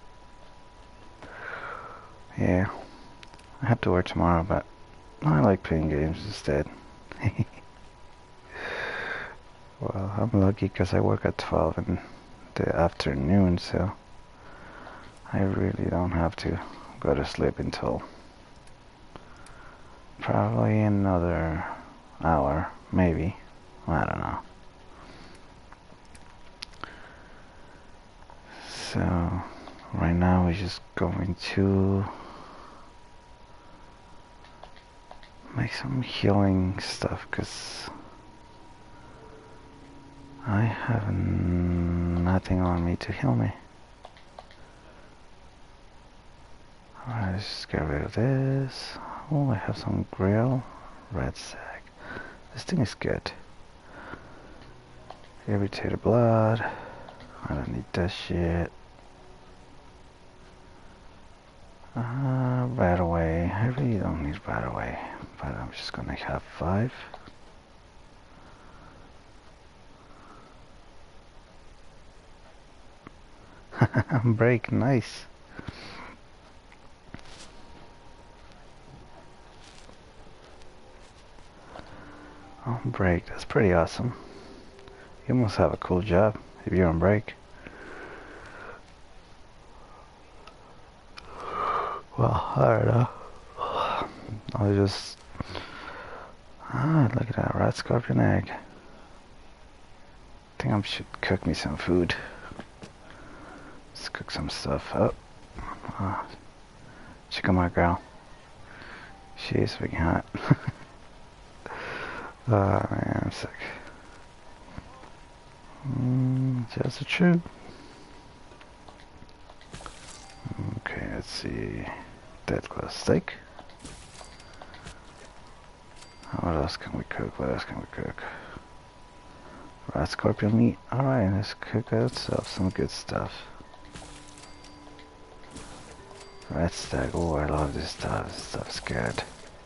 Yeah, I have to work tomorrow, but I like playing games instead. Well, I'm lucky because I work at twelve in the afternoon, so I really don't have to go to sleep until probably another hour, maybe. I don't know. So right now we're just going to make some healing stuff because I have nothing on me to heal me. Alright, let's just get rid of this. Oh, I have some grill. Red sack. This thing is good. Irritated blood. I don't need that shit. Uh, right away. I really don't need right away, but I'm just gonna have five. Break, nice. Oh, break, that's pretty awesome. You must have a cool job if you're on break. Well, I don't know. I'll just... Ah, look at that rat scorpion egg. I think I should cook me some food. Let's cook some stuff up. Oh, check out my girl. She is freaking hot. Oh man, I'm sick. Mm, just the truth. Okay, let's see. Dead close steak. What else can we cook? What else can we cook? Rat scorpion meat. Alright, let's cook ourselves some good stuff. Rat stag. Oh, I love this stuff. This stuff's good.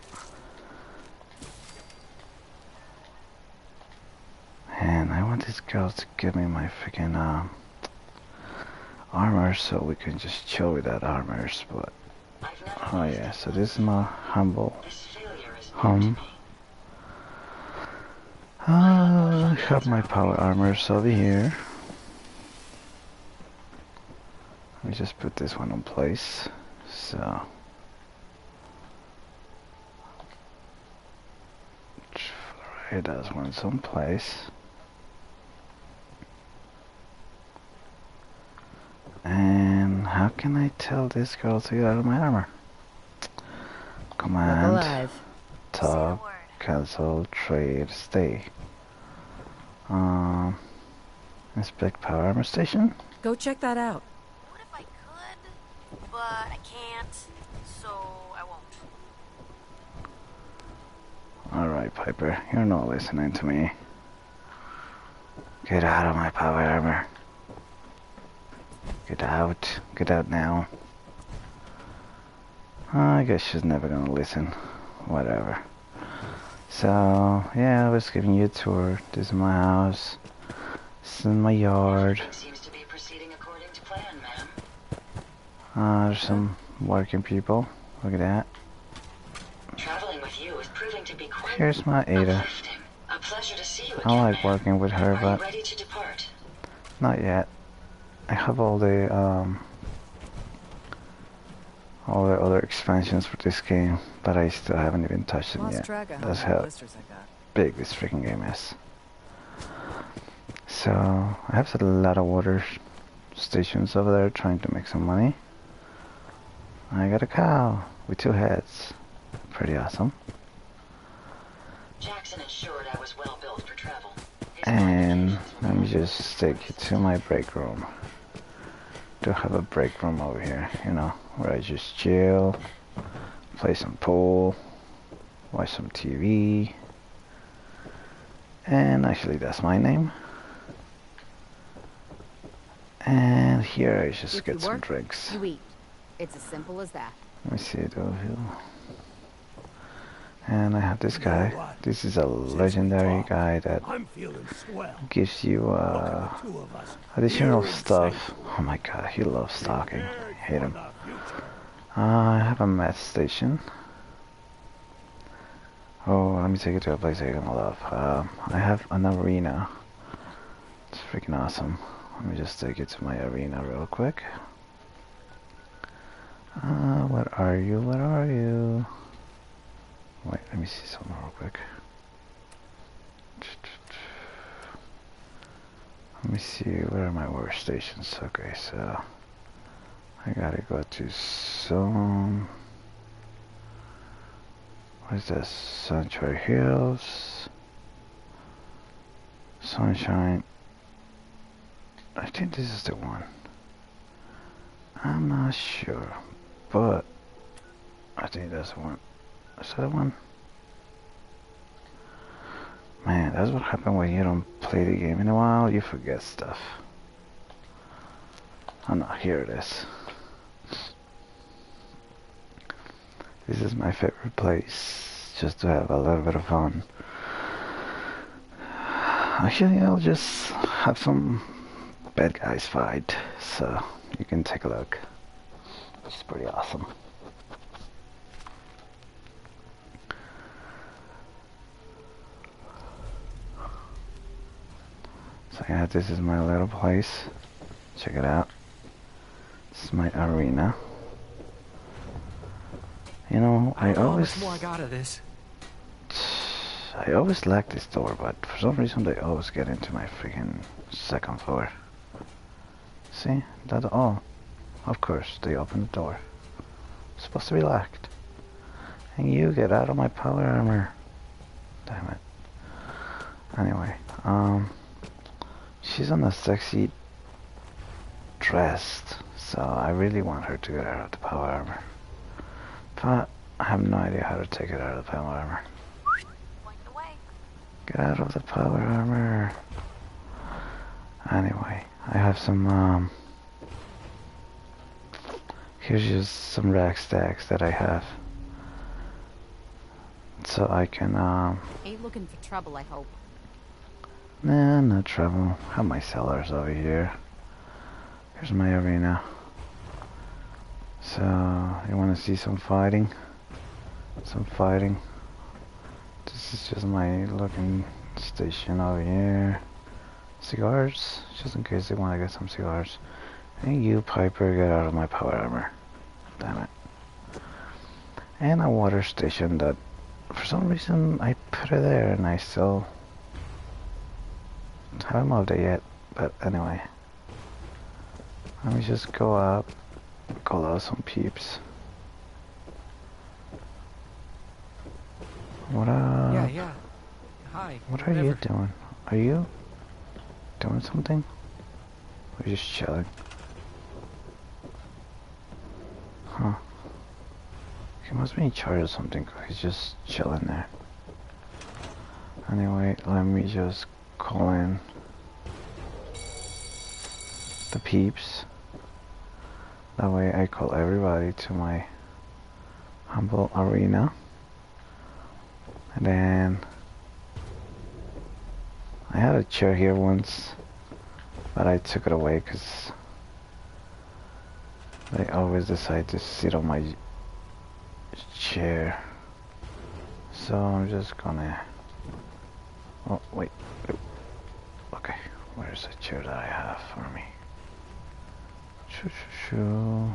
And I want this girl to give me my freaking uh, armor so we can just chill with that armor. But oh yeah, so this is my humble home. Uh, I have my power armors over here. Let me just put this one in place. So it does one someplace. And how can I tell this girl to get out of my armor? Command, alive. talk, cancel, trade, stay. Um, inspect power armor station. Go check that out. What if I could? But I can't, so I won't. Alright, Piper, you're not listening to me. Get out of my power armor. Get out. Get out now. I guess she's never gonna listen. Whatever. So, yeah, I was giving you a tour. This is my house. This is my yard. Seems to be proceeding according to plan, ma'am. Uh, there's some working people. Look at that. Traveling with you is proving to be quite Here's my Ada. uplifting. A pleasure to see you again, I like ma'am. working with her, Are you but ready to depart? not yet. I have all the um all the other expansions for this game, but I still haven't even touched them Lost yet. track of how That's many how blisters I got. big this freaking game is. So I have a lot of water stations over there trying to make some money. I got a cow with two heads. Pretty awesome. Jackson ensured I was well built for travel. His And qualifications let were me just take you to my break room. Do have a break room over here, you know, where I just chill, play some pool, watch some T V. And actually that's my name. And here I just If get you some work, drinks. You eat. It's as simple as that. Let me see it over here. And I have this guy. This is a legendary guy that I'm feeling swell. gives you uh, Look at the two of us. additional You're stuff. Oh my god, he loves stalking. I Prepared hate for him. the future. Uh, I have a meth station. Oh, let me take you to a place that you're gonna love. Um, I have an arena. It's freaking awesome. Let me just take you to my arena real quick. Uh, where are you? Where are you? Wait, let me see something real quick. Let me see, where are my workstations? Okay, so I gotta go to some. What is this? Sanctuary Hills, Sunshine. I think this is the one. I'm not sure, but I think that's the one. Is that the one? Man, that's what happens when you don't play the game in a while. You forget stuff. Oh no, here it is. This is my favorite place, just to have a little bit of fun. Actually, I'll just have some bad guys fight, so you can take a look. It's pretty awesome. So yeah, this is my little place. Check it out. This is my arena. You know, I, I don't know how always, much more I got of this. I always like this door, but for some reason they always get into my freaking second floor. See, that's all. Of course, they open the door. It's supposed to be locked. And you get out of my power armor. Damn it. Anyway, um, she's on a sexy dressed, so I really want her to get out of the power armor. But I have no idea how to take it out of the power armor. Point the way. Get out of the power armor. Anyway, I have some, um, here's just some rack stacks that I have. So I can, um, Ain't looking for trouble, I hope. nah, no trouble. I have my cellars over here. Here's my arena. So, you want to see some fighting? Some fighting. This is just my looking station over here. Cigars, just in case they want to get some cigars. Hey, you, Piper, get out of my power armor. Damn it. And a water station that, for some reason, I put it there and I still haven't moved it yet. But anyway. Let me just go up, call out some peeps. What up? Yeah, yeah. Hi. What are you doing? Are you doing something? Or just chilling? Huh. He must be in charge of something, 'cause he's just chilling there. Anyway, let me just call in the peeps. That way I call everybody to my humble arena. And then I had a chair here once, but I took it away because they always decide to sit on my chair. So I'm just gonna... Oh, wait. Okay, where's the chair that I have for me? Shoo, shoo, shoo.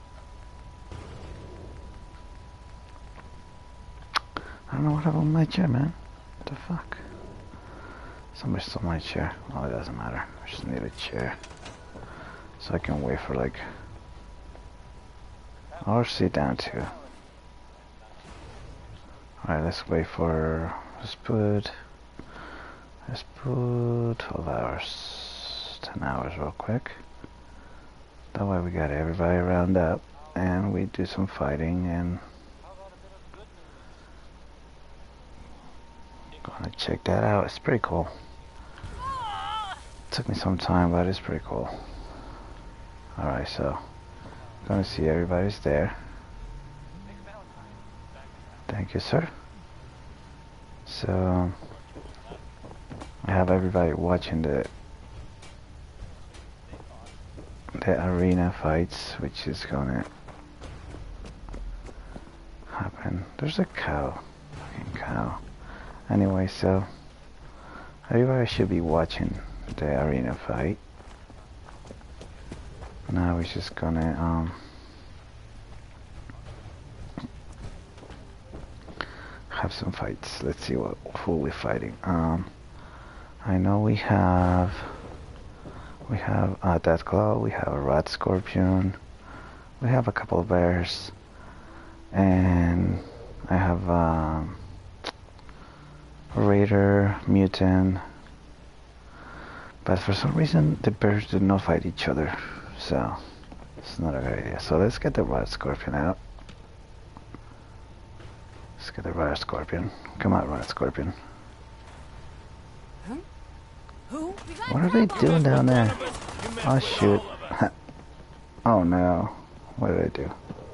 I don't know what happened with my chair, man. What the fuck? Somebody stole my chair. Oh, it doesn't matter. I just need a chair. So I can wait for like... Or sit down too. Alright, let's wait for... Let's put... Let's put twelve hours. ten hours real quick. That way we got everybody round up. And we do some fighting and... Gonna check that out. It's pretty cool. Took me some time, but it's pretty cool. Alright, so gonna see everybody's there. Thank you, sir. So I have everybody watching the the arena fights, which is gonna happen. There's a cow. Fucking cow. Anyway, so everybody should be watching the arena fight. Now we're just gonna um have some fights. Let's see what who we're fighting. Um, I know we have we have a death claw, we have a rat scorpion, we have a couple of bears, and I have um. Raider, mutant, but for some reason the bears do not fight each other, so it's not a good idea. So let's get the rat scorpion out. Let's get the rat scorpion. Come out, rat scorpion. Huh? Who? What are they doing down there? Oh shoot. Oh no. What did I do?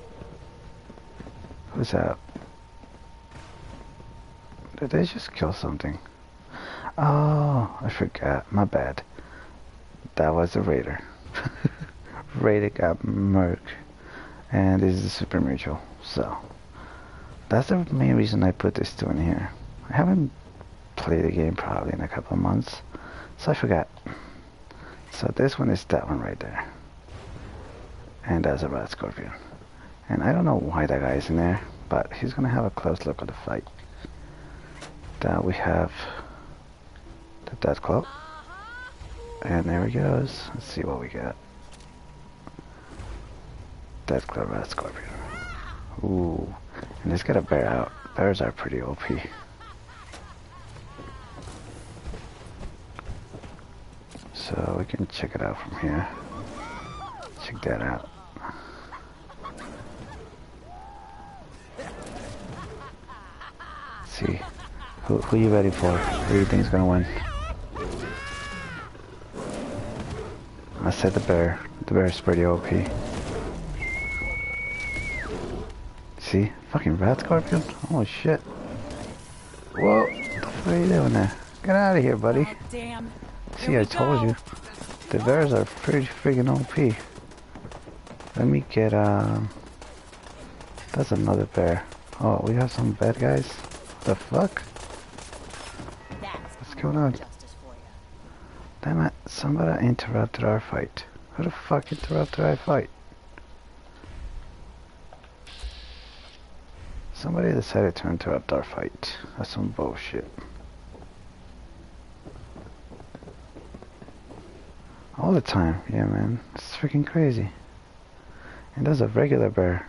Who's out? Did they just kill something? Oh, I forgot. My bad. That was a raider. Raider got murked. And this is a super mutual. So, that's the main reason I put this two in here. I haven't played the game probably in a couple of months. So I forgot. So this one is that one right there. And that's a rat scorpion. And I don't know why that guy is in there. But he's going to have a close look at the fight. Now we have the death claw, and there he goes. Let's see what we got. Death claw, rat scorpion. Ooh, and he's got a bear out. Bears are pretty O P. So we can check it out from here. Check that out. Let's see. Who, who you ready for? Who do you think is gonna win? I said the bear. The bear's pretty O P. See? Fucking rat scorpion? Oh shit. Whoa! What the fuck are you doing there? Get out of here, buddy. Oh, damn. See, I told you. The bears are pretty freaking O P. Let me get, um... That's another bear. Oh, we have some bad guys? What the fuck? What's going on? Damn it, somebody interrupted our fight. Who the fuck interrupted I fight? Somebody decided to interrupt our fight. That's some bullshit. All the time, yeah man. It's freaking crazy. And there's a regular bear.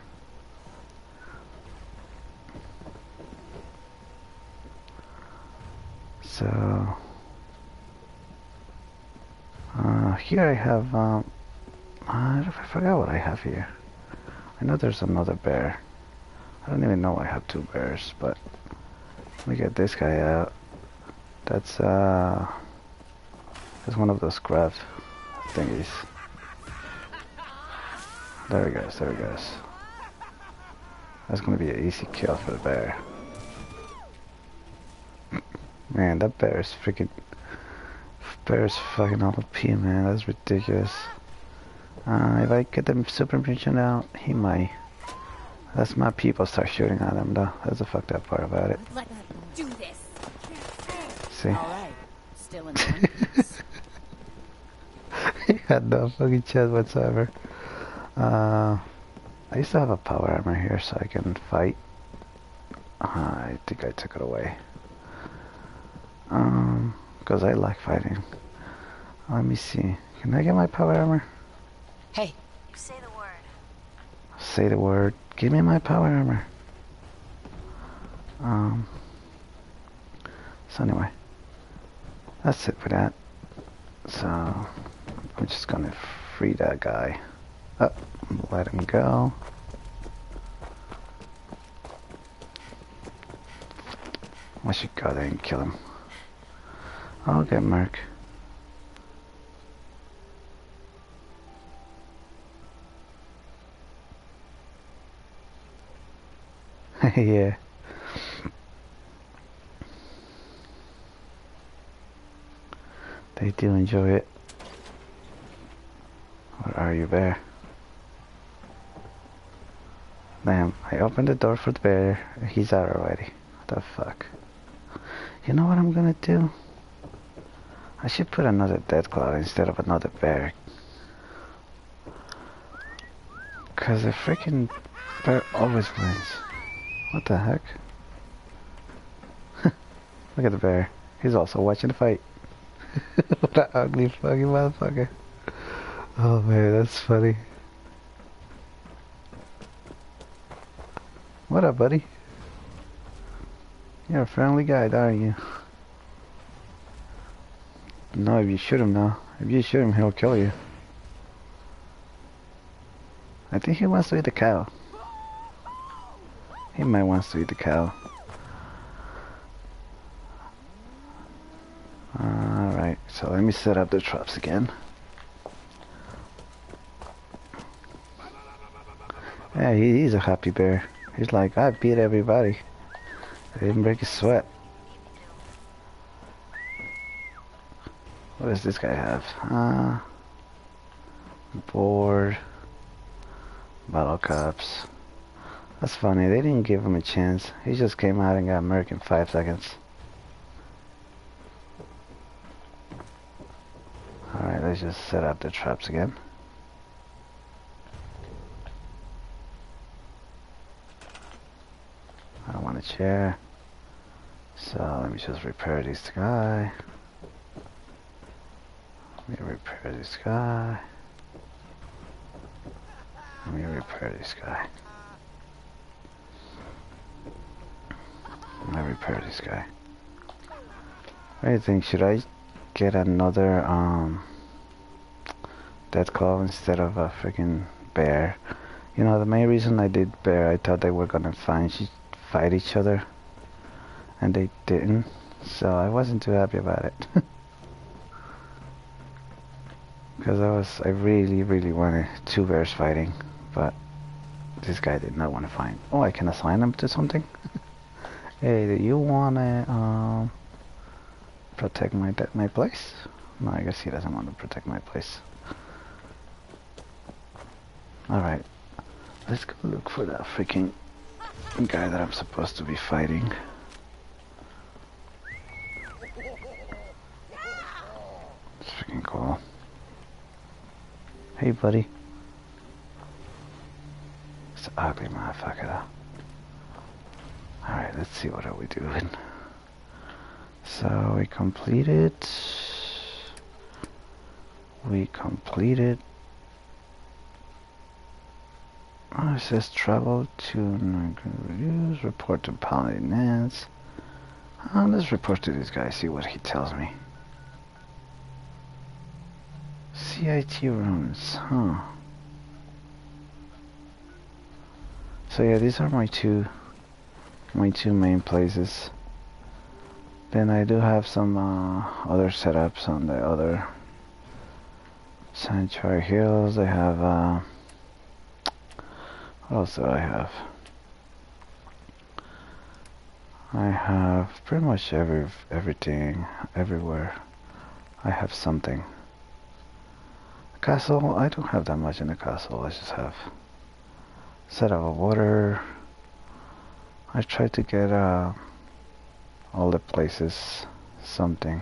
So uh, here I have um I forgot what I have here. I know there's another bear. I don't even know I have two bears, but let me get this guy out. That's uh that's one of those grab thingies. There he goes, there he goes. That's gonna be an easy kill for the bear. Man, that bear is freaking... Bear is fucking O P, man. That's ridiculous. Uh, if I get the super mission out, he might. That's my people start shooting at him, though. That's the fucked up part about it. Let's do this. See? Alright. Still in one piece. He had no fucking chance whatsoever. Uh, I used to have a power armor here so I can fight. Uh, I think I took it away. Um, because I like fighting. Let me see. Can I get my power armor? Hey. You say the word. Say the word. Give me my power armor. Um. So anyway, that's it for that. So I'm just gonna free that guy. Oh, let him go. I should go there and kill him. I'll get Merc. Yeah. They do enjoy it. Where are you, bear? Damn, I opened the door for the bear. He's out already. What the fuck? You know what I'm gonna do? I should put another dead cloud instead of another bear. Cause the freaking bear always wins. What the heck? Look at the bear. He's also watching the fight. What an ugly fucking motherfucker. Oh man, that's funny. What up, buddy? You're a friendly guy, aren't you? No, if you shoot him now. If you shoot him, he'll kill you. I think he wants to eat the cow. He might want to eat the cow. Alright, so let me set up the traps again. Yeah, he, he's a happy bear. He's like, I beat everybody. I didn't break his sweat. What does this guy have? Uh, board. Bottle caps. That's funny, they didn't give him a chance. He just came out and got murked in five seconds. Alright, let's just set up the traps again. I want a chair. So let me just repair this guy. Let me repair this guy. Let me repair this guy. Let me repair this guy. What do you think? Should I get another um dead claw instead of a freaking bear? You know, the main reason I did bear, I thought they were gonna find fight each other, and they didn't. So I wasn't too happy about it. Because I was, I really, really wanted two bears fighting, but this guy did not want to fight. Oh, I can assign him to something. Hey, do you wanna um protect my my place? No, I guess he doesn't want to protect my place. All right, let's go look for that freaking guy that I'm supposed to be fighting. It's freaking cool. Hey, buddy. It's an ugly motherfucker, though. Alright, let's see what are we doing. So, we completed... We completed... Oh, it says travel to reviews, report to Paladin. Oh, let's report to this guy, see what he tells me. C I T rooms, huh. So yeah, these are my two, my two main places. Then I do have some uh, other setups on the other Sanctuary Hills. I have, uh, what else do I have? I have pretty much every everything, everywhere. I have something. Castle, I don't have that much in the castle. I just have set up a water. I try to get uh, all the places something.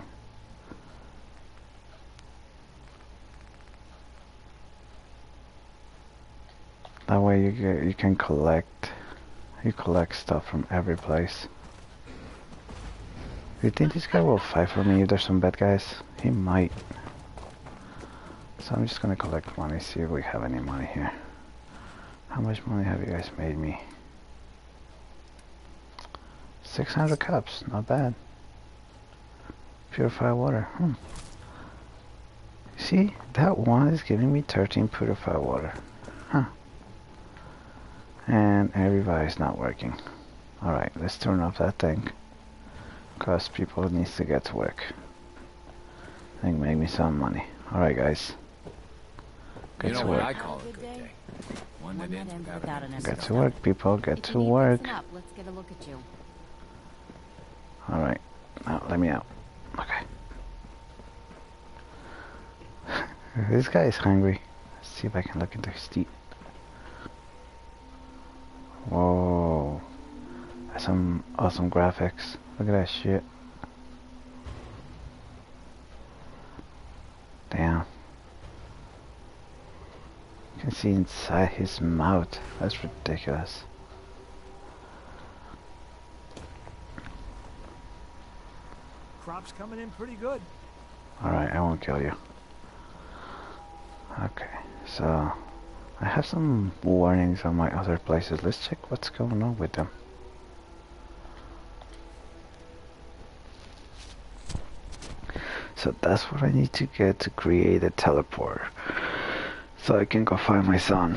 That way you get, you can collect, you collect stuff from every place. Do you think this guy will fight for me if there's some bad guys? He might. So I'm just gonna collect money, see if we have any money here. How much money have you guys made me? six hundred cups, not bad. Purified water, hmm. See, that one is giving me thirteen purified water. Huh. And everybody's not working. Alright, let's turn off that thing. Because people needs to get to work. I think make me some money. Alright guys. Get you know to what work. I call a good day? One that ends without an Get to work, people. Get to work. Let's get a look at you. Alright. Now let me out. Okay. This guy is hungry. Let's see if I can look into his teeth. Whoa. That's some awesome graphics. Look at that shit. Damn. You can see inside his mouth. That's ridiculous. Crop's coming in pretty good. Alright, I won't kill you. Okay, so I have some warnings on my other places. Let's check what's going on with them. So that's what I need to get to create a teleporter. So I can go find my son.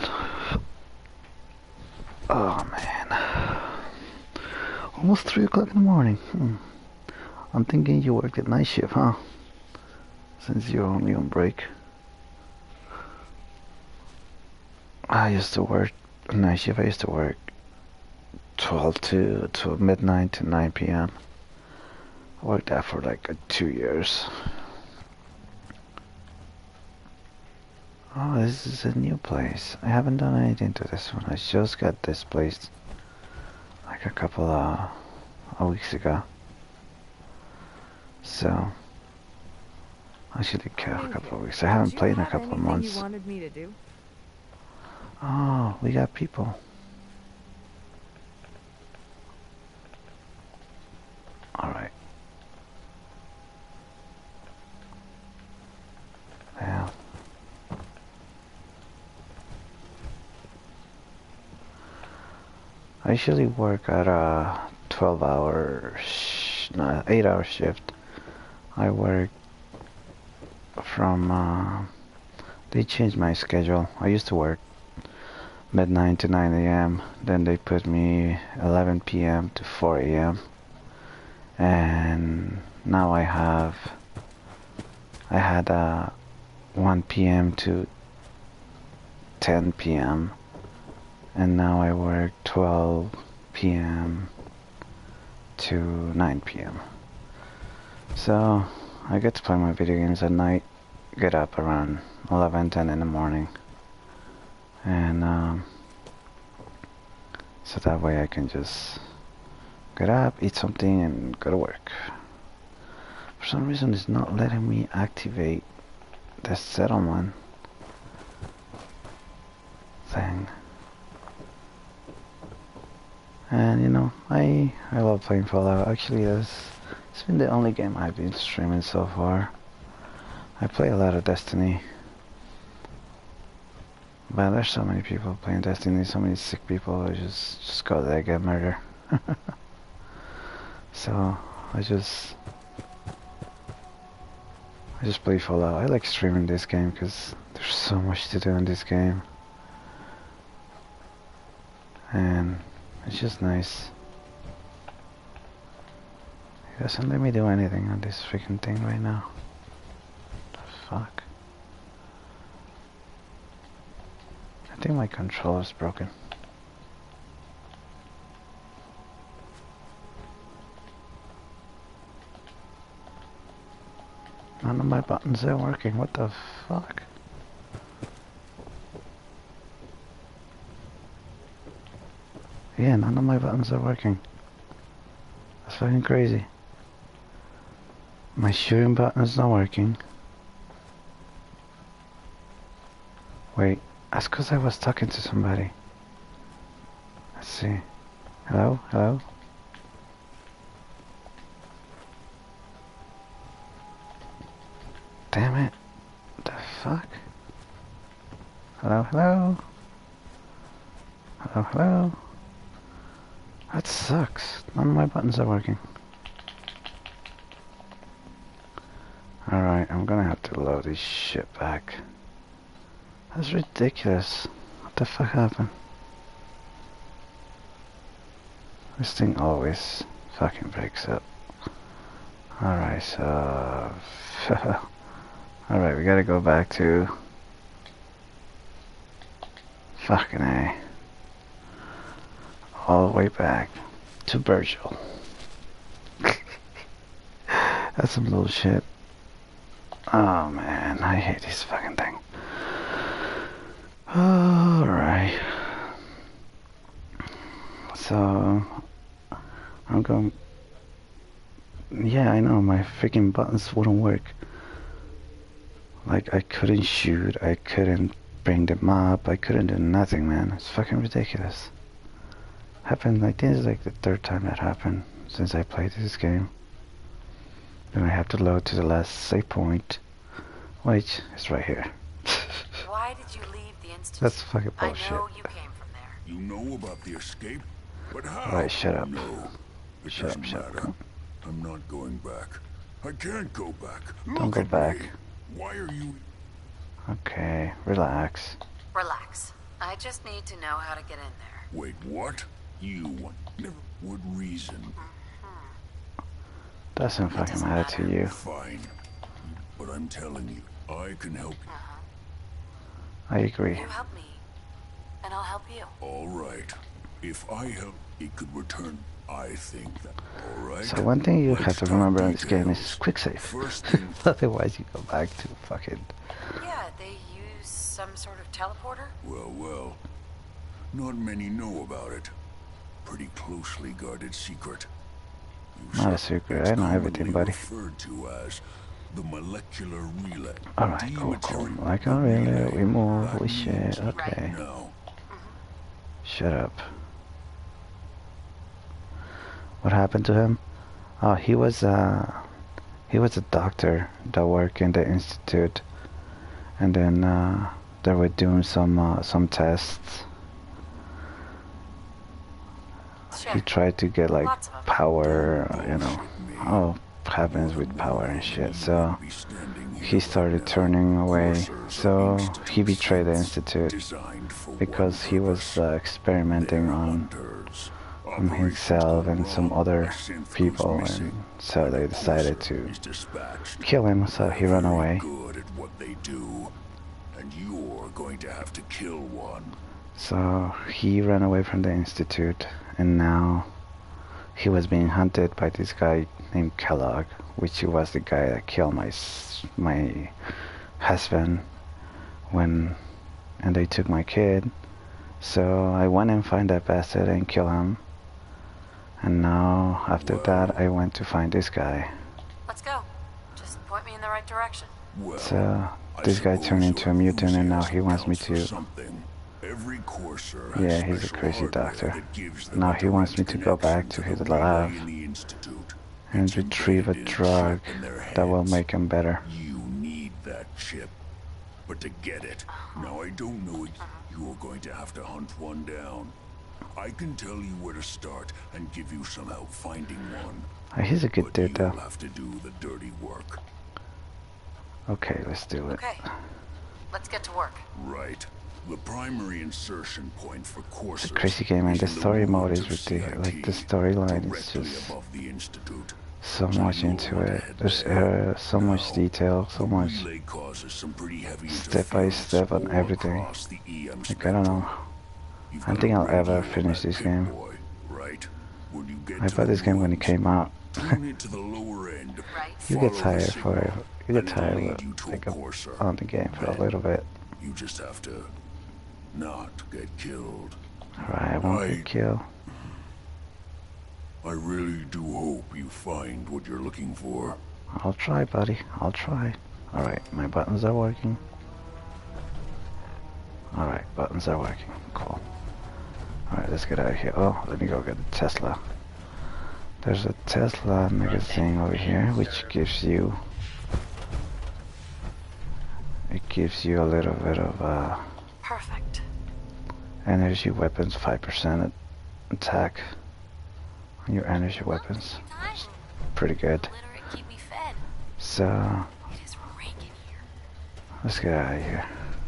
Oh man. Almost three o'clock in the morning. Hmm. I'm thinking you work at night shift, huh? Since you're only on break. I used to work night shift. I used to work twelve to, to midnight to nine p m I worked that for like uh, two years. Oh, this is a new place. I haven't done anything to this one. I just got this place like a couple of uh, weeks ago. So, actually, a couple of weeks. I haven't played in a couple of months. You wanted me to do? Oh, we got people. Alright. Yeah. I usually work at a twelve hour, sh no, eight hour shift. I work from, uh, they changed my schedule. I used to work midnight to nine a m Then they put me eleven p m to four a m And now I have, I had uh, one p m to ten p m And now I work twelve p m to nine p m So I get to play my video games at night, get up around eleven, ten in the morning. And um, so that way I can just get up, eat something, and go to work. For some reason it's not letting me activate the settlement. thing. And you know, I I love playing Fallout. Actually, it's, it's been the only game I've been streaming so far. I play a lot of Destiny. But there's so many people playing Destiny, so many sick people who just, just go there and get murdered. So, I just... I just play Fallout. I like streaming this game because there's so much to do in this game. And it's just nice. It doesn't let me do anything on this freaking thing right now. The fuck? I think my controller's broken. None of my buttons are working. What the fuck? Yeah, none of my buttons are working. That's fucking crazy. My shooting button is not working. Wait, that's because I was talking to somebody. Let's see. Hello? Hello? Damn it. What the fuck? Hello? Hello? Hello? Hello? That sucks. None of my buttons are working. Alright, I'm gonna have to load this shit back. That's ridiculous. What the fuck happened? This thing always fucking breaks up. Alright, so... Alright, we gotta go back to... Fucking A. All the way back to Virgil. That's some bullshit. Oh man, I hate this fucking thing. Alright. So, I'm going... Yeah, I know, my freaking buttons wouldn't work. Like, I couldn't shoot, I couldn't bring them up, I couldn't do nothing, man. It's fucking ridiculous. Happened, I think it's like the third time that happened since I played this game. Then I have to load to the last save point. Wait, it's right here. Why did you leave the institute? That's fucking bullshit. I know you came from there. You know about the escape? But how? Alright, shut up. No. It Shut doesn't up, shut matter. up. I'm not going back. I can't go back. Look Don't go at back. me. Why are you... Okay, relax. Relax. I just need to know how to get in there. Wait, what? You never would reason. Doesn't fucking matter to you. Fine. But I'm telling you, I can help you. Uh-huh. I agree. You help me, and I'll help you. All right. If I help, it could return. I think that. All right. So one thing you Let's have to talk remember in this game details. is quick save. First thing Otherwise you go back to fucking... Yeah, they use some sort of teleporter? Well, well. Not many know about it. Pretty closely guarded secret. You Not a see, secret, it's I know commonly everything, buddy. referred to as the molecular relay. Alright, cool, cool. Dematerial- Like, oh really? We move, That we shit, means okay. now. Shut up. What happened to him? Oh, he was, uh... He was a doctor that worked in the institute. And then, uh... they were doing some, uh, some tests. Sure. He tried to get, like, Lots of 'em. power, uh, you know. All happens with power and shit, so... He started turning away, so he betrayed the institute because he was uh, experimenting on, on himself and some other people, and so they decided to kill him, so he ran away. Good at what they do, and you're going to have to kill one. So he ran away from the institute, and now he was being hunted by this guy named Kellogg, which was the guy that killed my my husband when and they took my kid. So I went and find that bastard and kill him. And now after Well, that I went to find this guy. Let's go. Just point me in the right direction. Well, So I this guy suppose turned into a your mutant and now he enthusiasm wants me counts for to something. Every courser has Yeah, he's a special crazy hardware doctor. that gives them Now a he wants me direct to go back connection to his the relay lab in the Institute. and It's retrieve a embedded in drug chip in their that will heads. make him better. You need that chip. But to get it, now I don't know it, you're going to have to hunt one down. I can tell you where to start and give you some help finding one. Oh, he's a good But dude you'll though. have to do the dirty work. Okay, let's do it. Okay, let's get to work. Right. The primary insertion point for coursers. It's a crazy game, and is the in story mode woods is of ridiculous. Like the C I T, storyline is directly just above the Institute. so So much you'll into want to it. head There's there. uh, so much Now, detail, so the much relay causes some pretty heavy step by interference step on all everything. across the E M Like I don't know. spectrum. You've I don't got think a I'll ever radio finish on this that game. pit boy, right? When you get I to bought the this game when it ruins, came out. tune it to the lower end. Right. You Follow get the tired signal, for you get and it'll tired lead of you to a like a, courser. on the game for a Then little bit. You just have to not get killed. Alright, I won't I- get killed. I really do hope you find what you're looking for. I'll try, buddy. I'll try. Alright, my buttons are working. Alright, buttons are working. Cool. Alright, let's get out of here. Oh, let me go get the Tesla. There's a Tesla magazine over here, which gives you... It gives you a little bit of uh, Perfect. energy weapons, five percent attack on your energy weapons. Pretty good. Literate, keep me fed. So, It is rank in here. let's get out of here.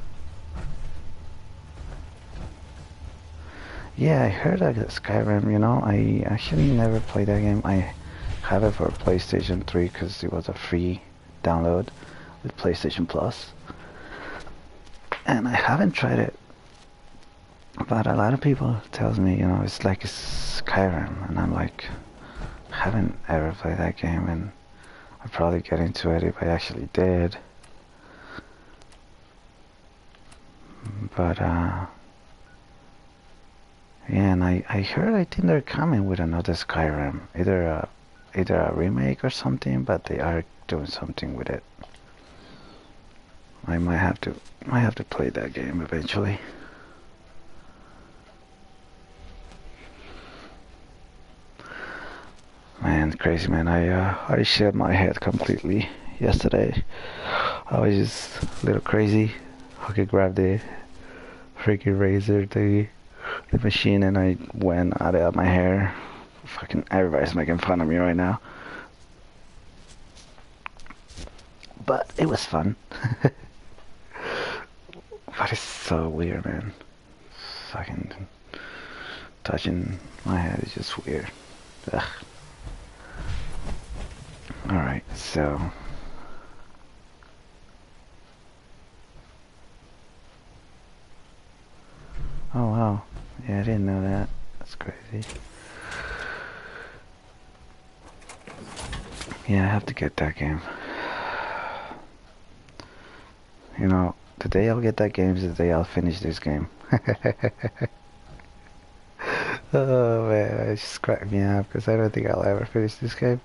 Yeah, I heard that Skyrim, you know, I actually never played that game. I have it for PlayStation three because it was a free download with PlayStation Plus. And I haven't tried it. But a lot of people tells me, you know, it's like Skyrim. And I'm like, I haven't ever played that game, and I'd probably get into it if I actually did. But, uh... yeah, and I, I heard, I think they're coming with another Skyrim. Either a, either a remake or something, but they are doing something with it. I might have to, might have to play that game eventually. Man, crazy man, I, uh, I shaved my head completely yesterday. I was just a little crazy. I could grab the freaking razor, the the machine, and I went out of my hair. Fucking everybody's making fun of me right now, but it was fun. But it's so weird, man. Fucking touching my head is just weird. Ugh. Alright, so oh wow. Yeah, I didn't know that. That's crazy. Yeah, I have to get that game. You know, the day I'll get that game is the day I'll finish this game. Oh man, it just cracked me up because I don't think I'll ever finish this game.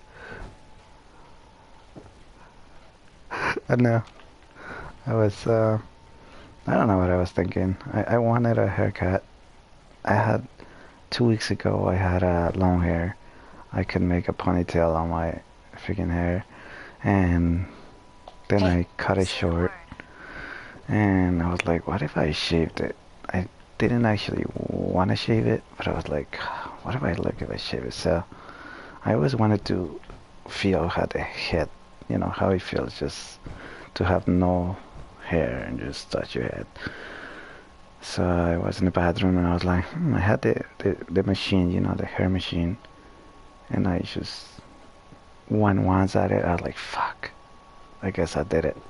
I know. I was, uh, I don't know what I was thinking. I, I wanted a haircut. I had, two weeks ago I had uh, long hair. I could make a ponytail on my freaking hair. And then I cut it short. And I was like, what if I shaved it? I didn't actually want to shave it, but I was like, what if I look if I shave it? So I always wanted to feel how the head, you know, how it feels just to have no hair and just touch your head. So I was in the bathroom and I was like, hmm, I had the, the, the machine, you know, the hair machine. And I just went once at it. I was like, fuck, I guess I did it.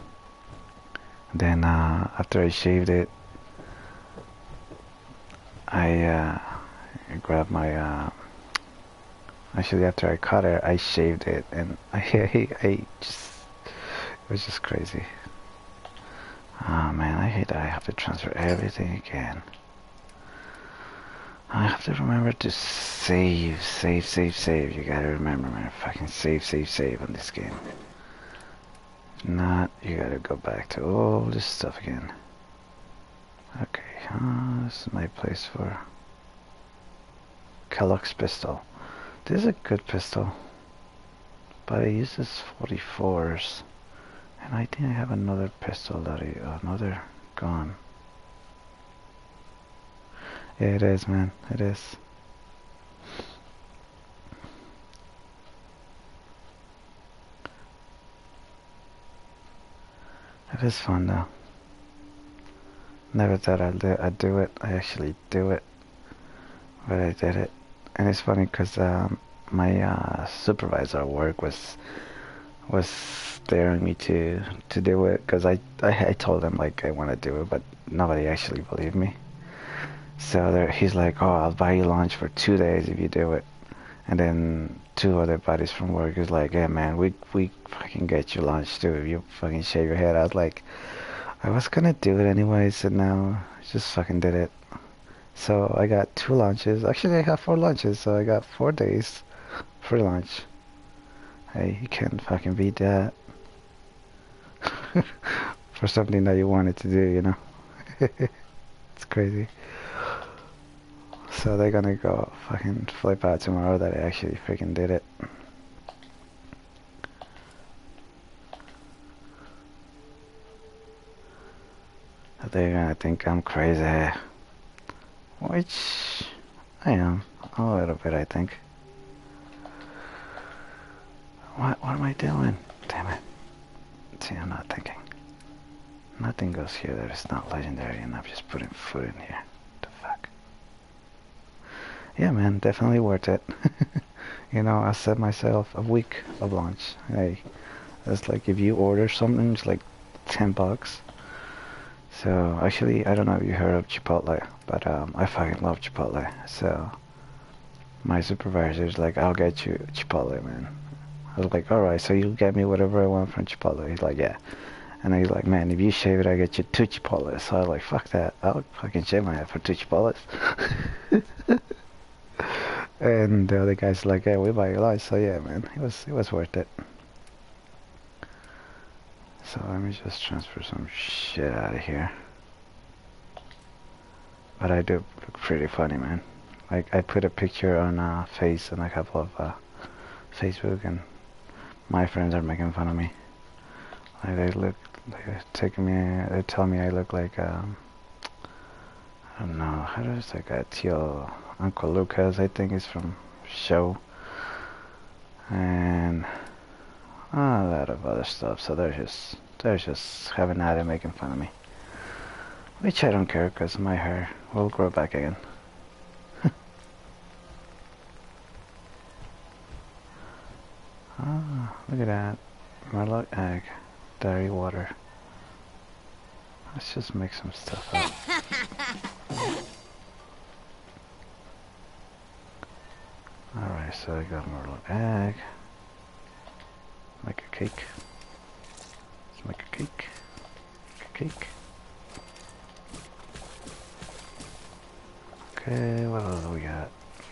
Then uh, after I shaved it, I, uh, I grabbed my, uh, actually after I cut it, I shaved it, and I, I, I just, it was just crazy. Oh man, I hate that I have to transfer everything again. I have to remember to save, save, save, save. You gotta remember, man, fucking save, save, save on this game. If not, you gotta go back to all this stuff again. Okay. uh, this is my place for Kellogg's pistol. This is a good pistol, but it uses forty-fours, and I think I have another pistol that I, another gun. Yeah, it is, man, it is. It is fun though. Never thought I'd do, I'd do it. I actually do it, but I did it. And it's funny because um, my uh, supervisor at work was was daring me to to do it, because I, I I told him like I want to do it, but nobody actually believed me. So there, he's like, "Oh, I'll buy you lunch for two days if you do it." And then two other buddies from work is like, "Yeah, man, we we fucking get you lunch too if you fucking shave your head." I was like, I was gonna do it anyways, and now I just fucking did it. So I got two lunches. Actually, I got four lunches, so I got four days free lunch. Hey, you can't fucking beat that. For something that you wanted to do, you know? It's crazy. So they're gonna go fucking flip out tomorrow that I actually freaking did it. They're gonna think I'm crazy. Which I am. A little bit, I think. What, what am I doing? Damn it. See, I'm not thinking. Nothing goes here that is not legendary, and I'm just putting food in here. What the fuck? Yeah, man, definitely worth it. You know, I set myself a week of lunch. Hey, it's like if you order something, it's like ten bucks. So, actually, I don't know if you heard of Chipotle, but um, I fucking love Chipotle. So, my supervisor's like, "I'll get you Chipotle, man." I was like, "Alright, so you'll get me whatever I want from Chipotle." He's like, "Yeah." And he's like, "Man, if you shave it, I get you two Chipotles." So I was like, "Fuck that. I'll fucking shave my head for two Chipotles." And the other guy's like, "Yeah, we buy your lunch." So yeah, man, it was, it was worth it. So let me just transfer some shit out of here. But I do look pretty funny, man. Like, I put a picture on uh, Face and a couple of uh, Facebook, and my friends are making fun of me. Like, they look, they're taking me, they tell me I look like, um, I don't know, how does that guy, Tio Uncle Lucas, I think is from Show. And a lot of other stuff, so they're just they're just having at it, making fun of me, which I don't care, because my hair will grow back again. Ah, look at that, Murloc egg, dairy water. Let's just make some stuff up. Alright, so I got Murloc egg. Make a cake. Let's make a cake. Make a cake. Okay, what else do we got?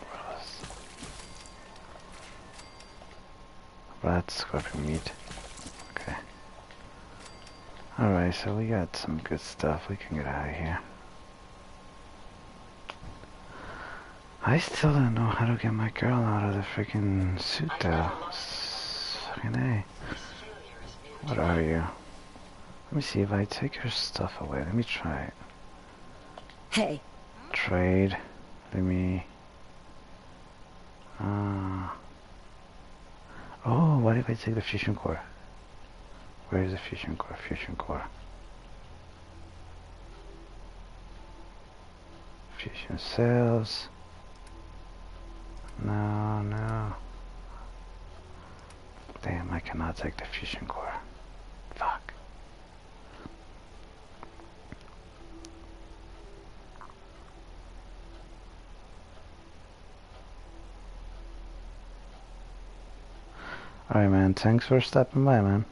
Rat, scorpion meat. Okay. Alright, so we got some good stuff. We can get out of here. I still don't know how to get my girl out of the freaking suit though. Fucking A. What are you? Let me see if I take her stuff away. Let me try it. Hey. Trade. Let me... Uh, oh, what if I take the fusion core? Where is the fusion core? Fusion core. Fusion cells. No, no. Damn, I cannot take the fusion core. Fuck. Alright, man. Thanks for stopping by, man.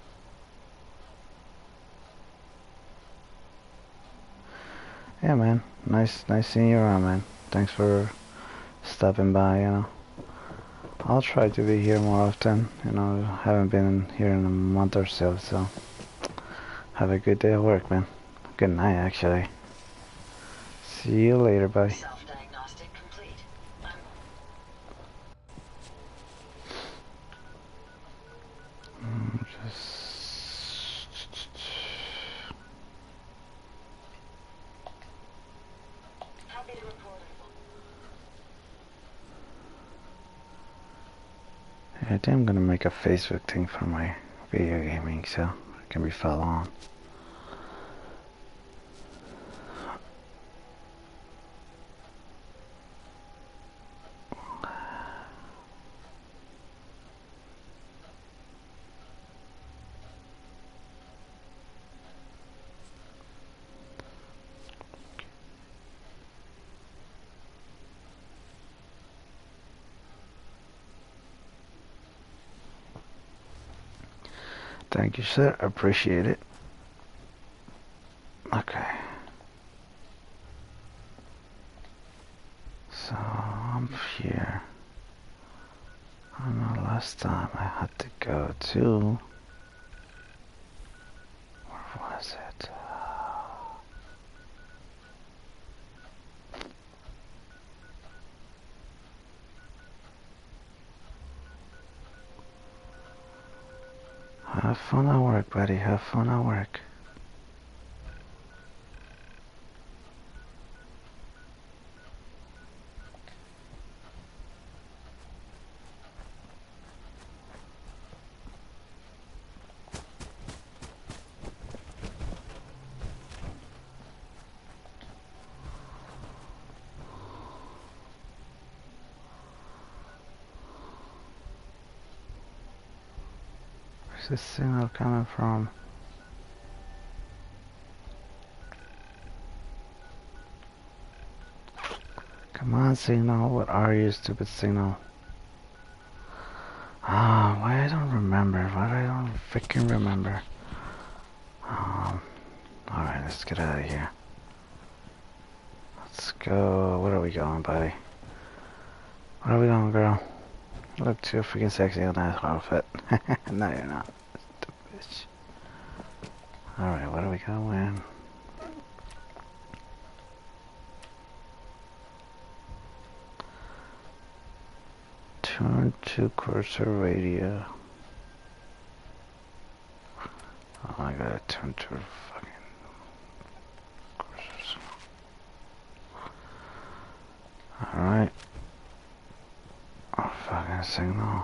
Yeah, man. Nice, nice seeing you around, man. Thanks for stopping by, you know. I'll try to be here more often, you know. Haven't been here in a month or so, so have a good day at work, man. Good night, actually. See you later, buddy. Self-diagnostic complete. I'm Mm, just happy to report I think I'm gonna make a Facebook thing for my video gaming so I can be followed on. Thank you, sir. Appreciate it. Okay. So I'm here. I know last time I had to go to. Where was it? Have fun at work, buddy. Have fun at work. Where's this signal coming from? Come on, signal. What are you, stupid signal? Ah, why I don't remember? Why I don't freaking remember? Um, alright, let's get out of here. Let's go. Where are we going, buddy? Where are we going, girl? You look too freaking sexy on that outfit. No, you're not. Stupid bitch. Alright, where are we going? Turn to cursor radio. Oh, I gotta turn to fucking cursors. Alright. Oh, fucking signal.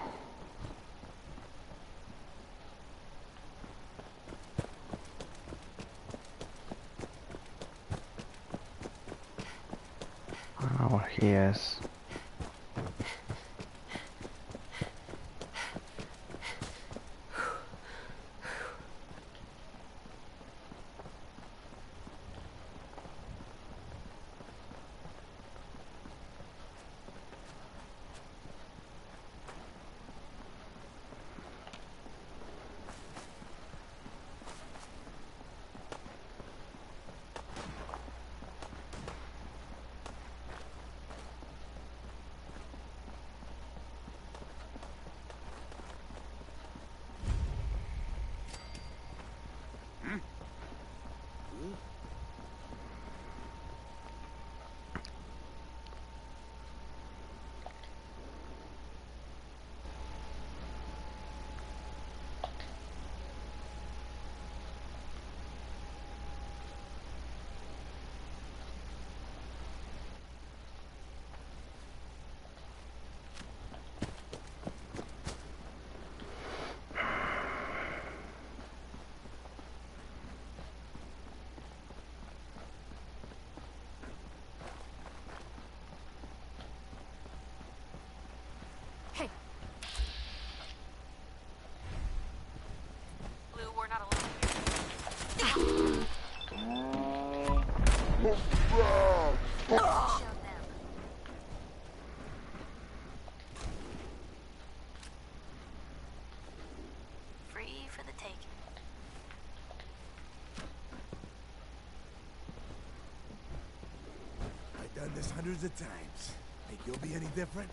I don't know where he is. Free for the taking. I've done this hundreds of times. Think you'll be any different?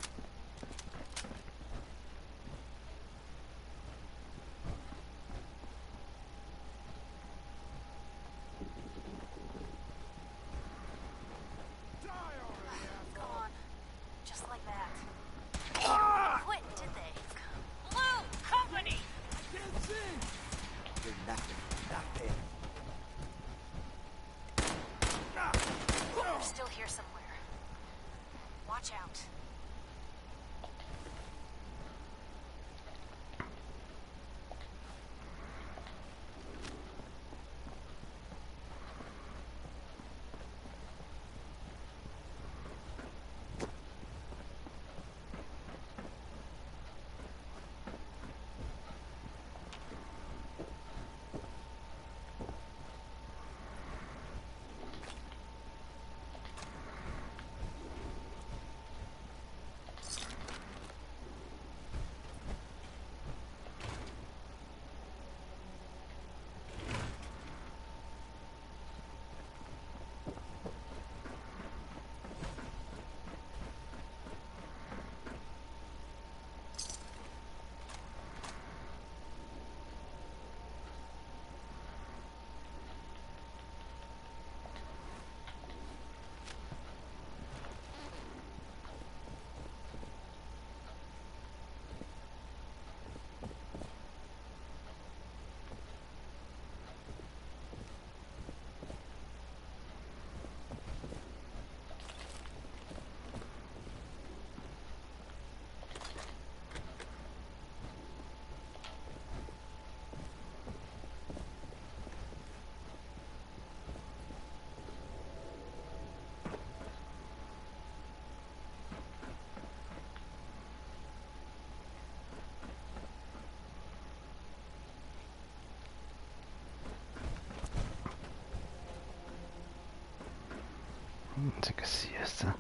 Take a siesta.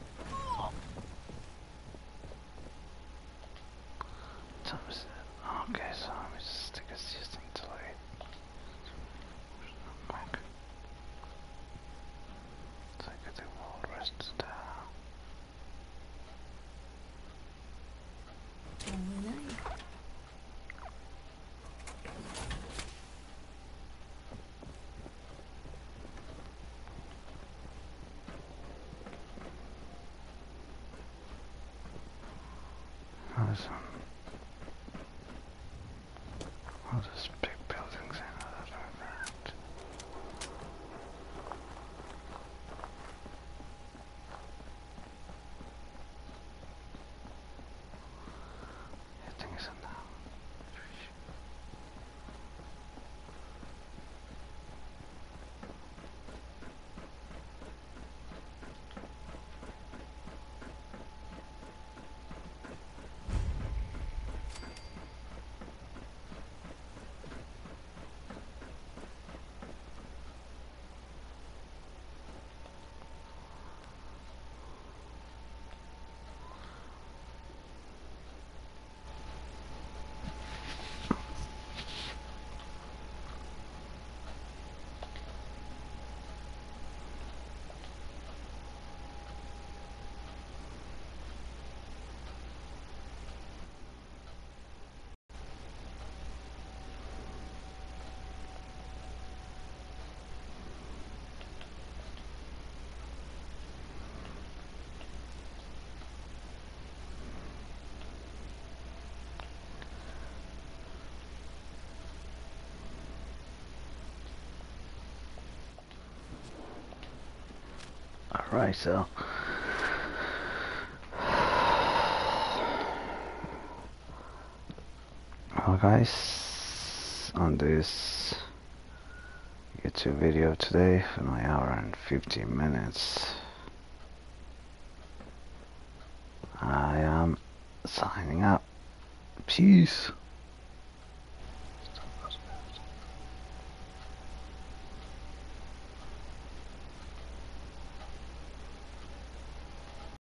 Time is it? Okay, so let me just take a siesta until I back. So I get the whole rest down. Only night. Awesome. All those big buildings and all that. I think so now. Alright, so well guys, on this YouTube video today for my hour and fifteen minutes, I am signing up. Peace.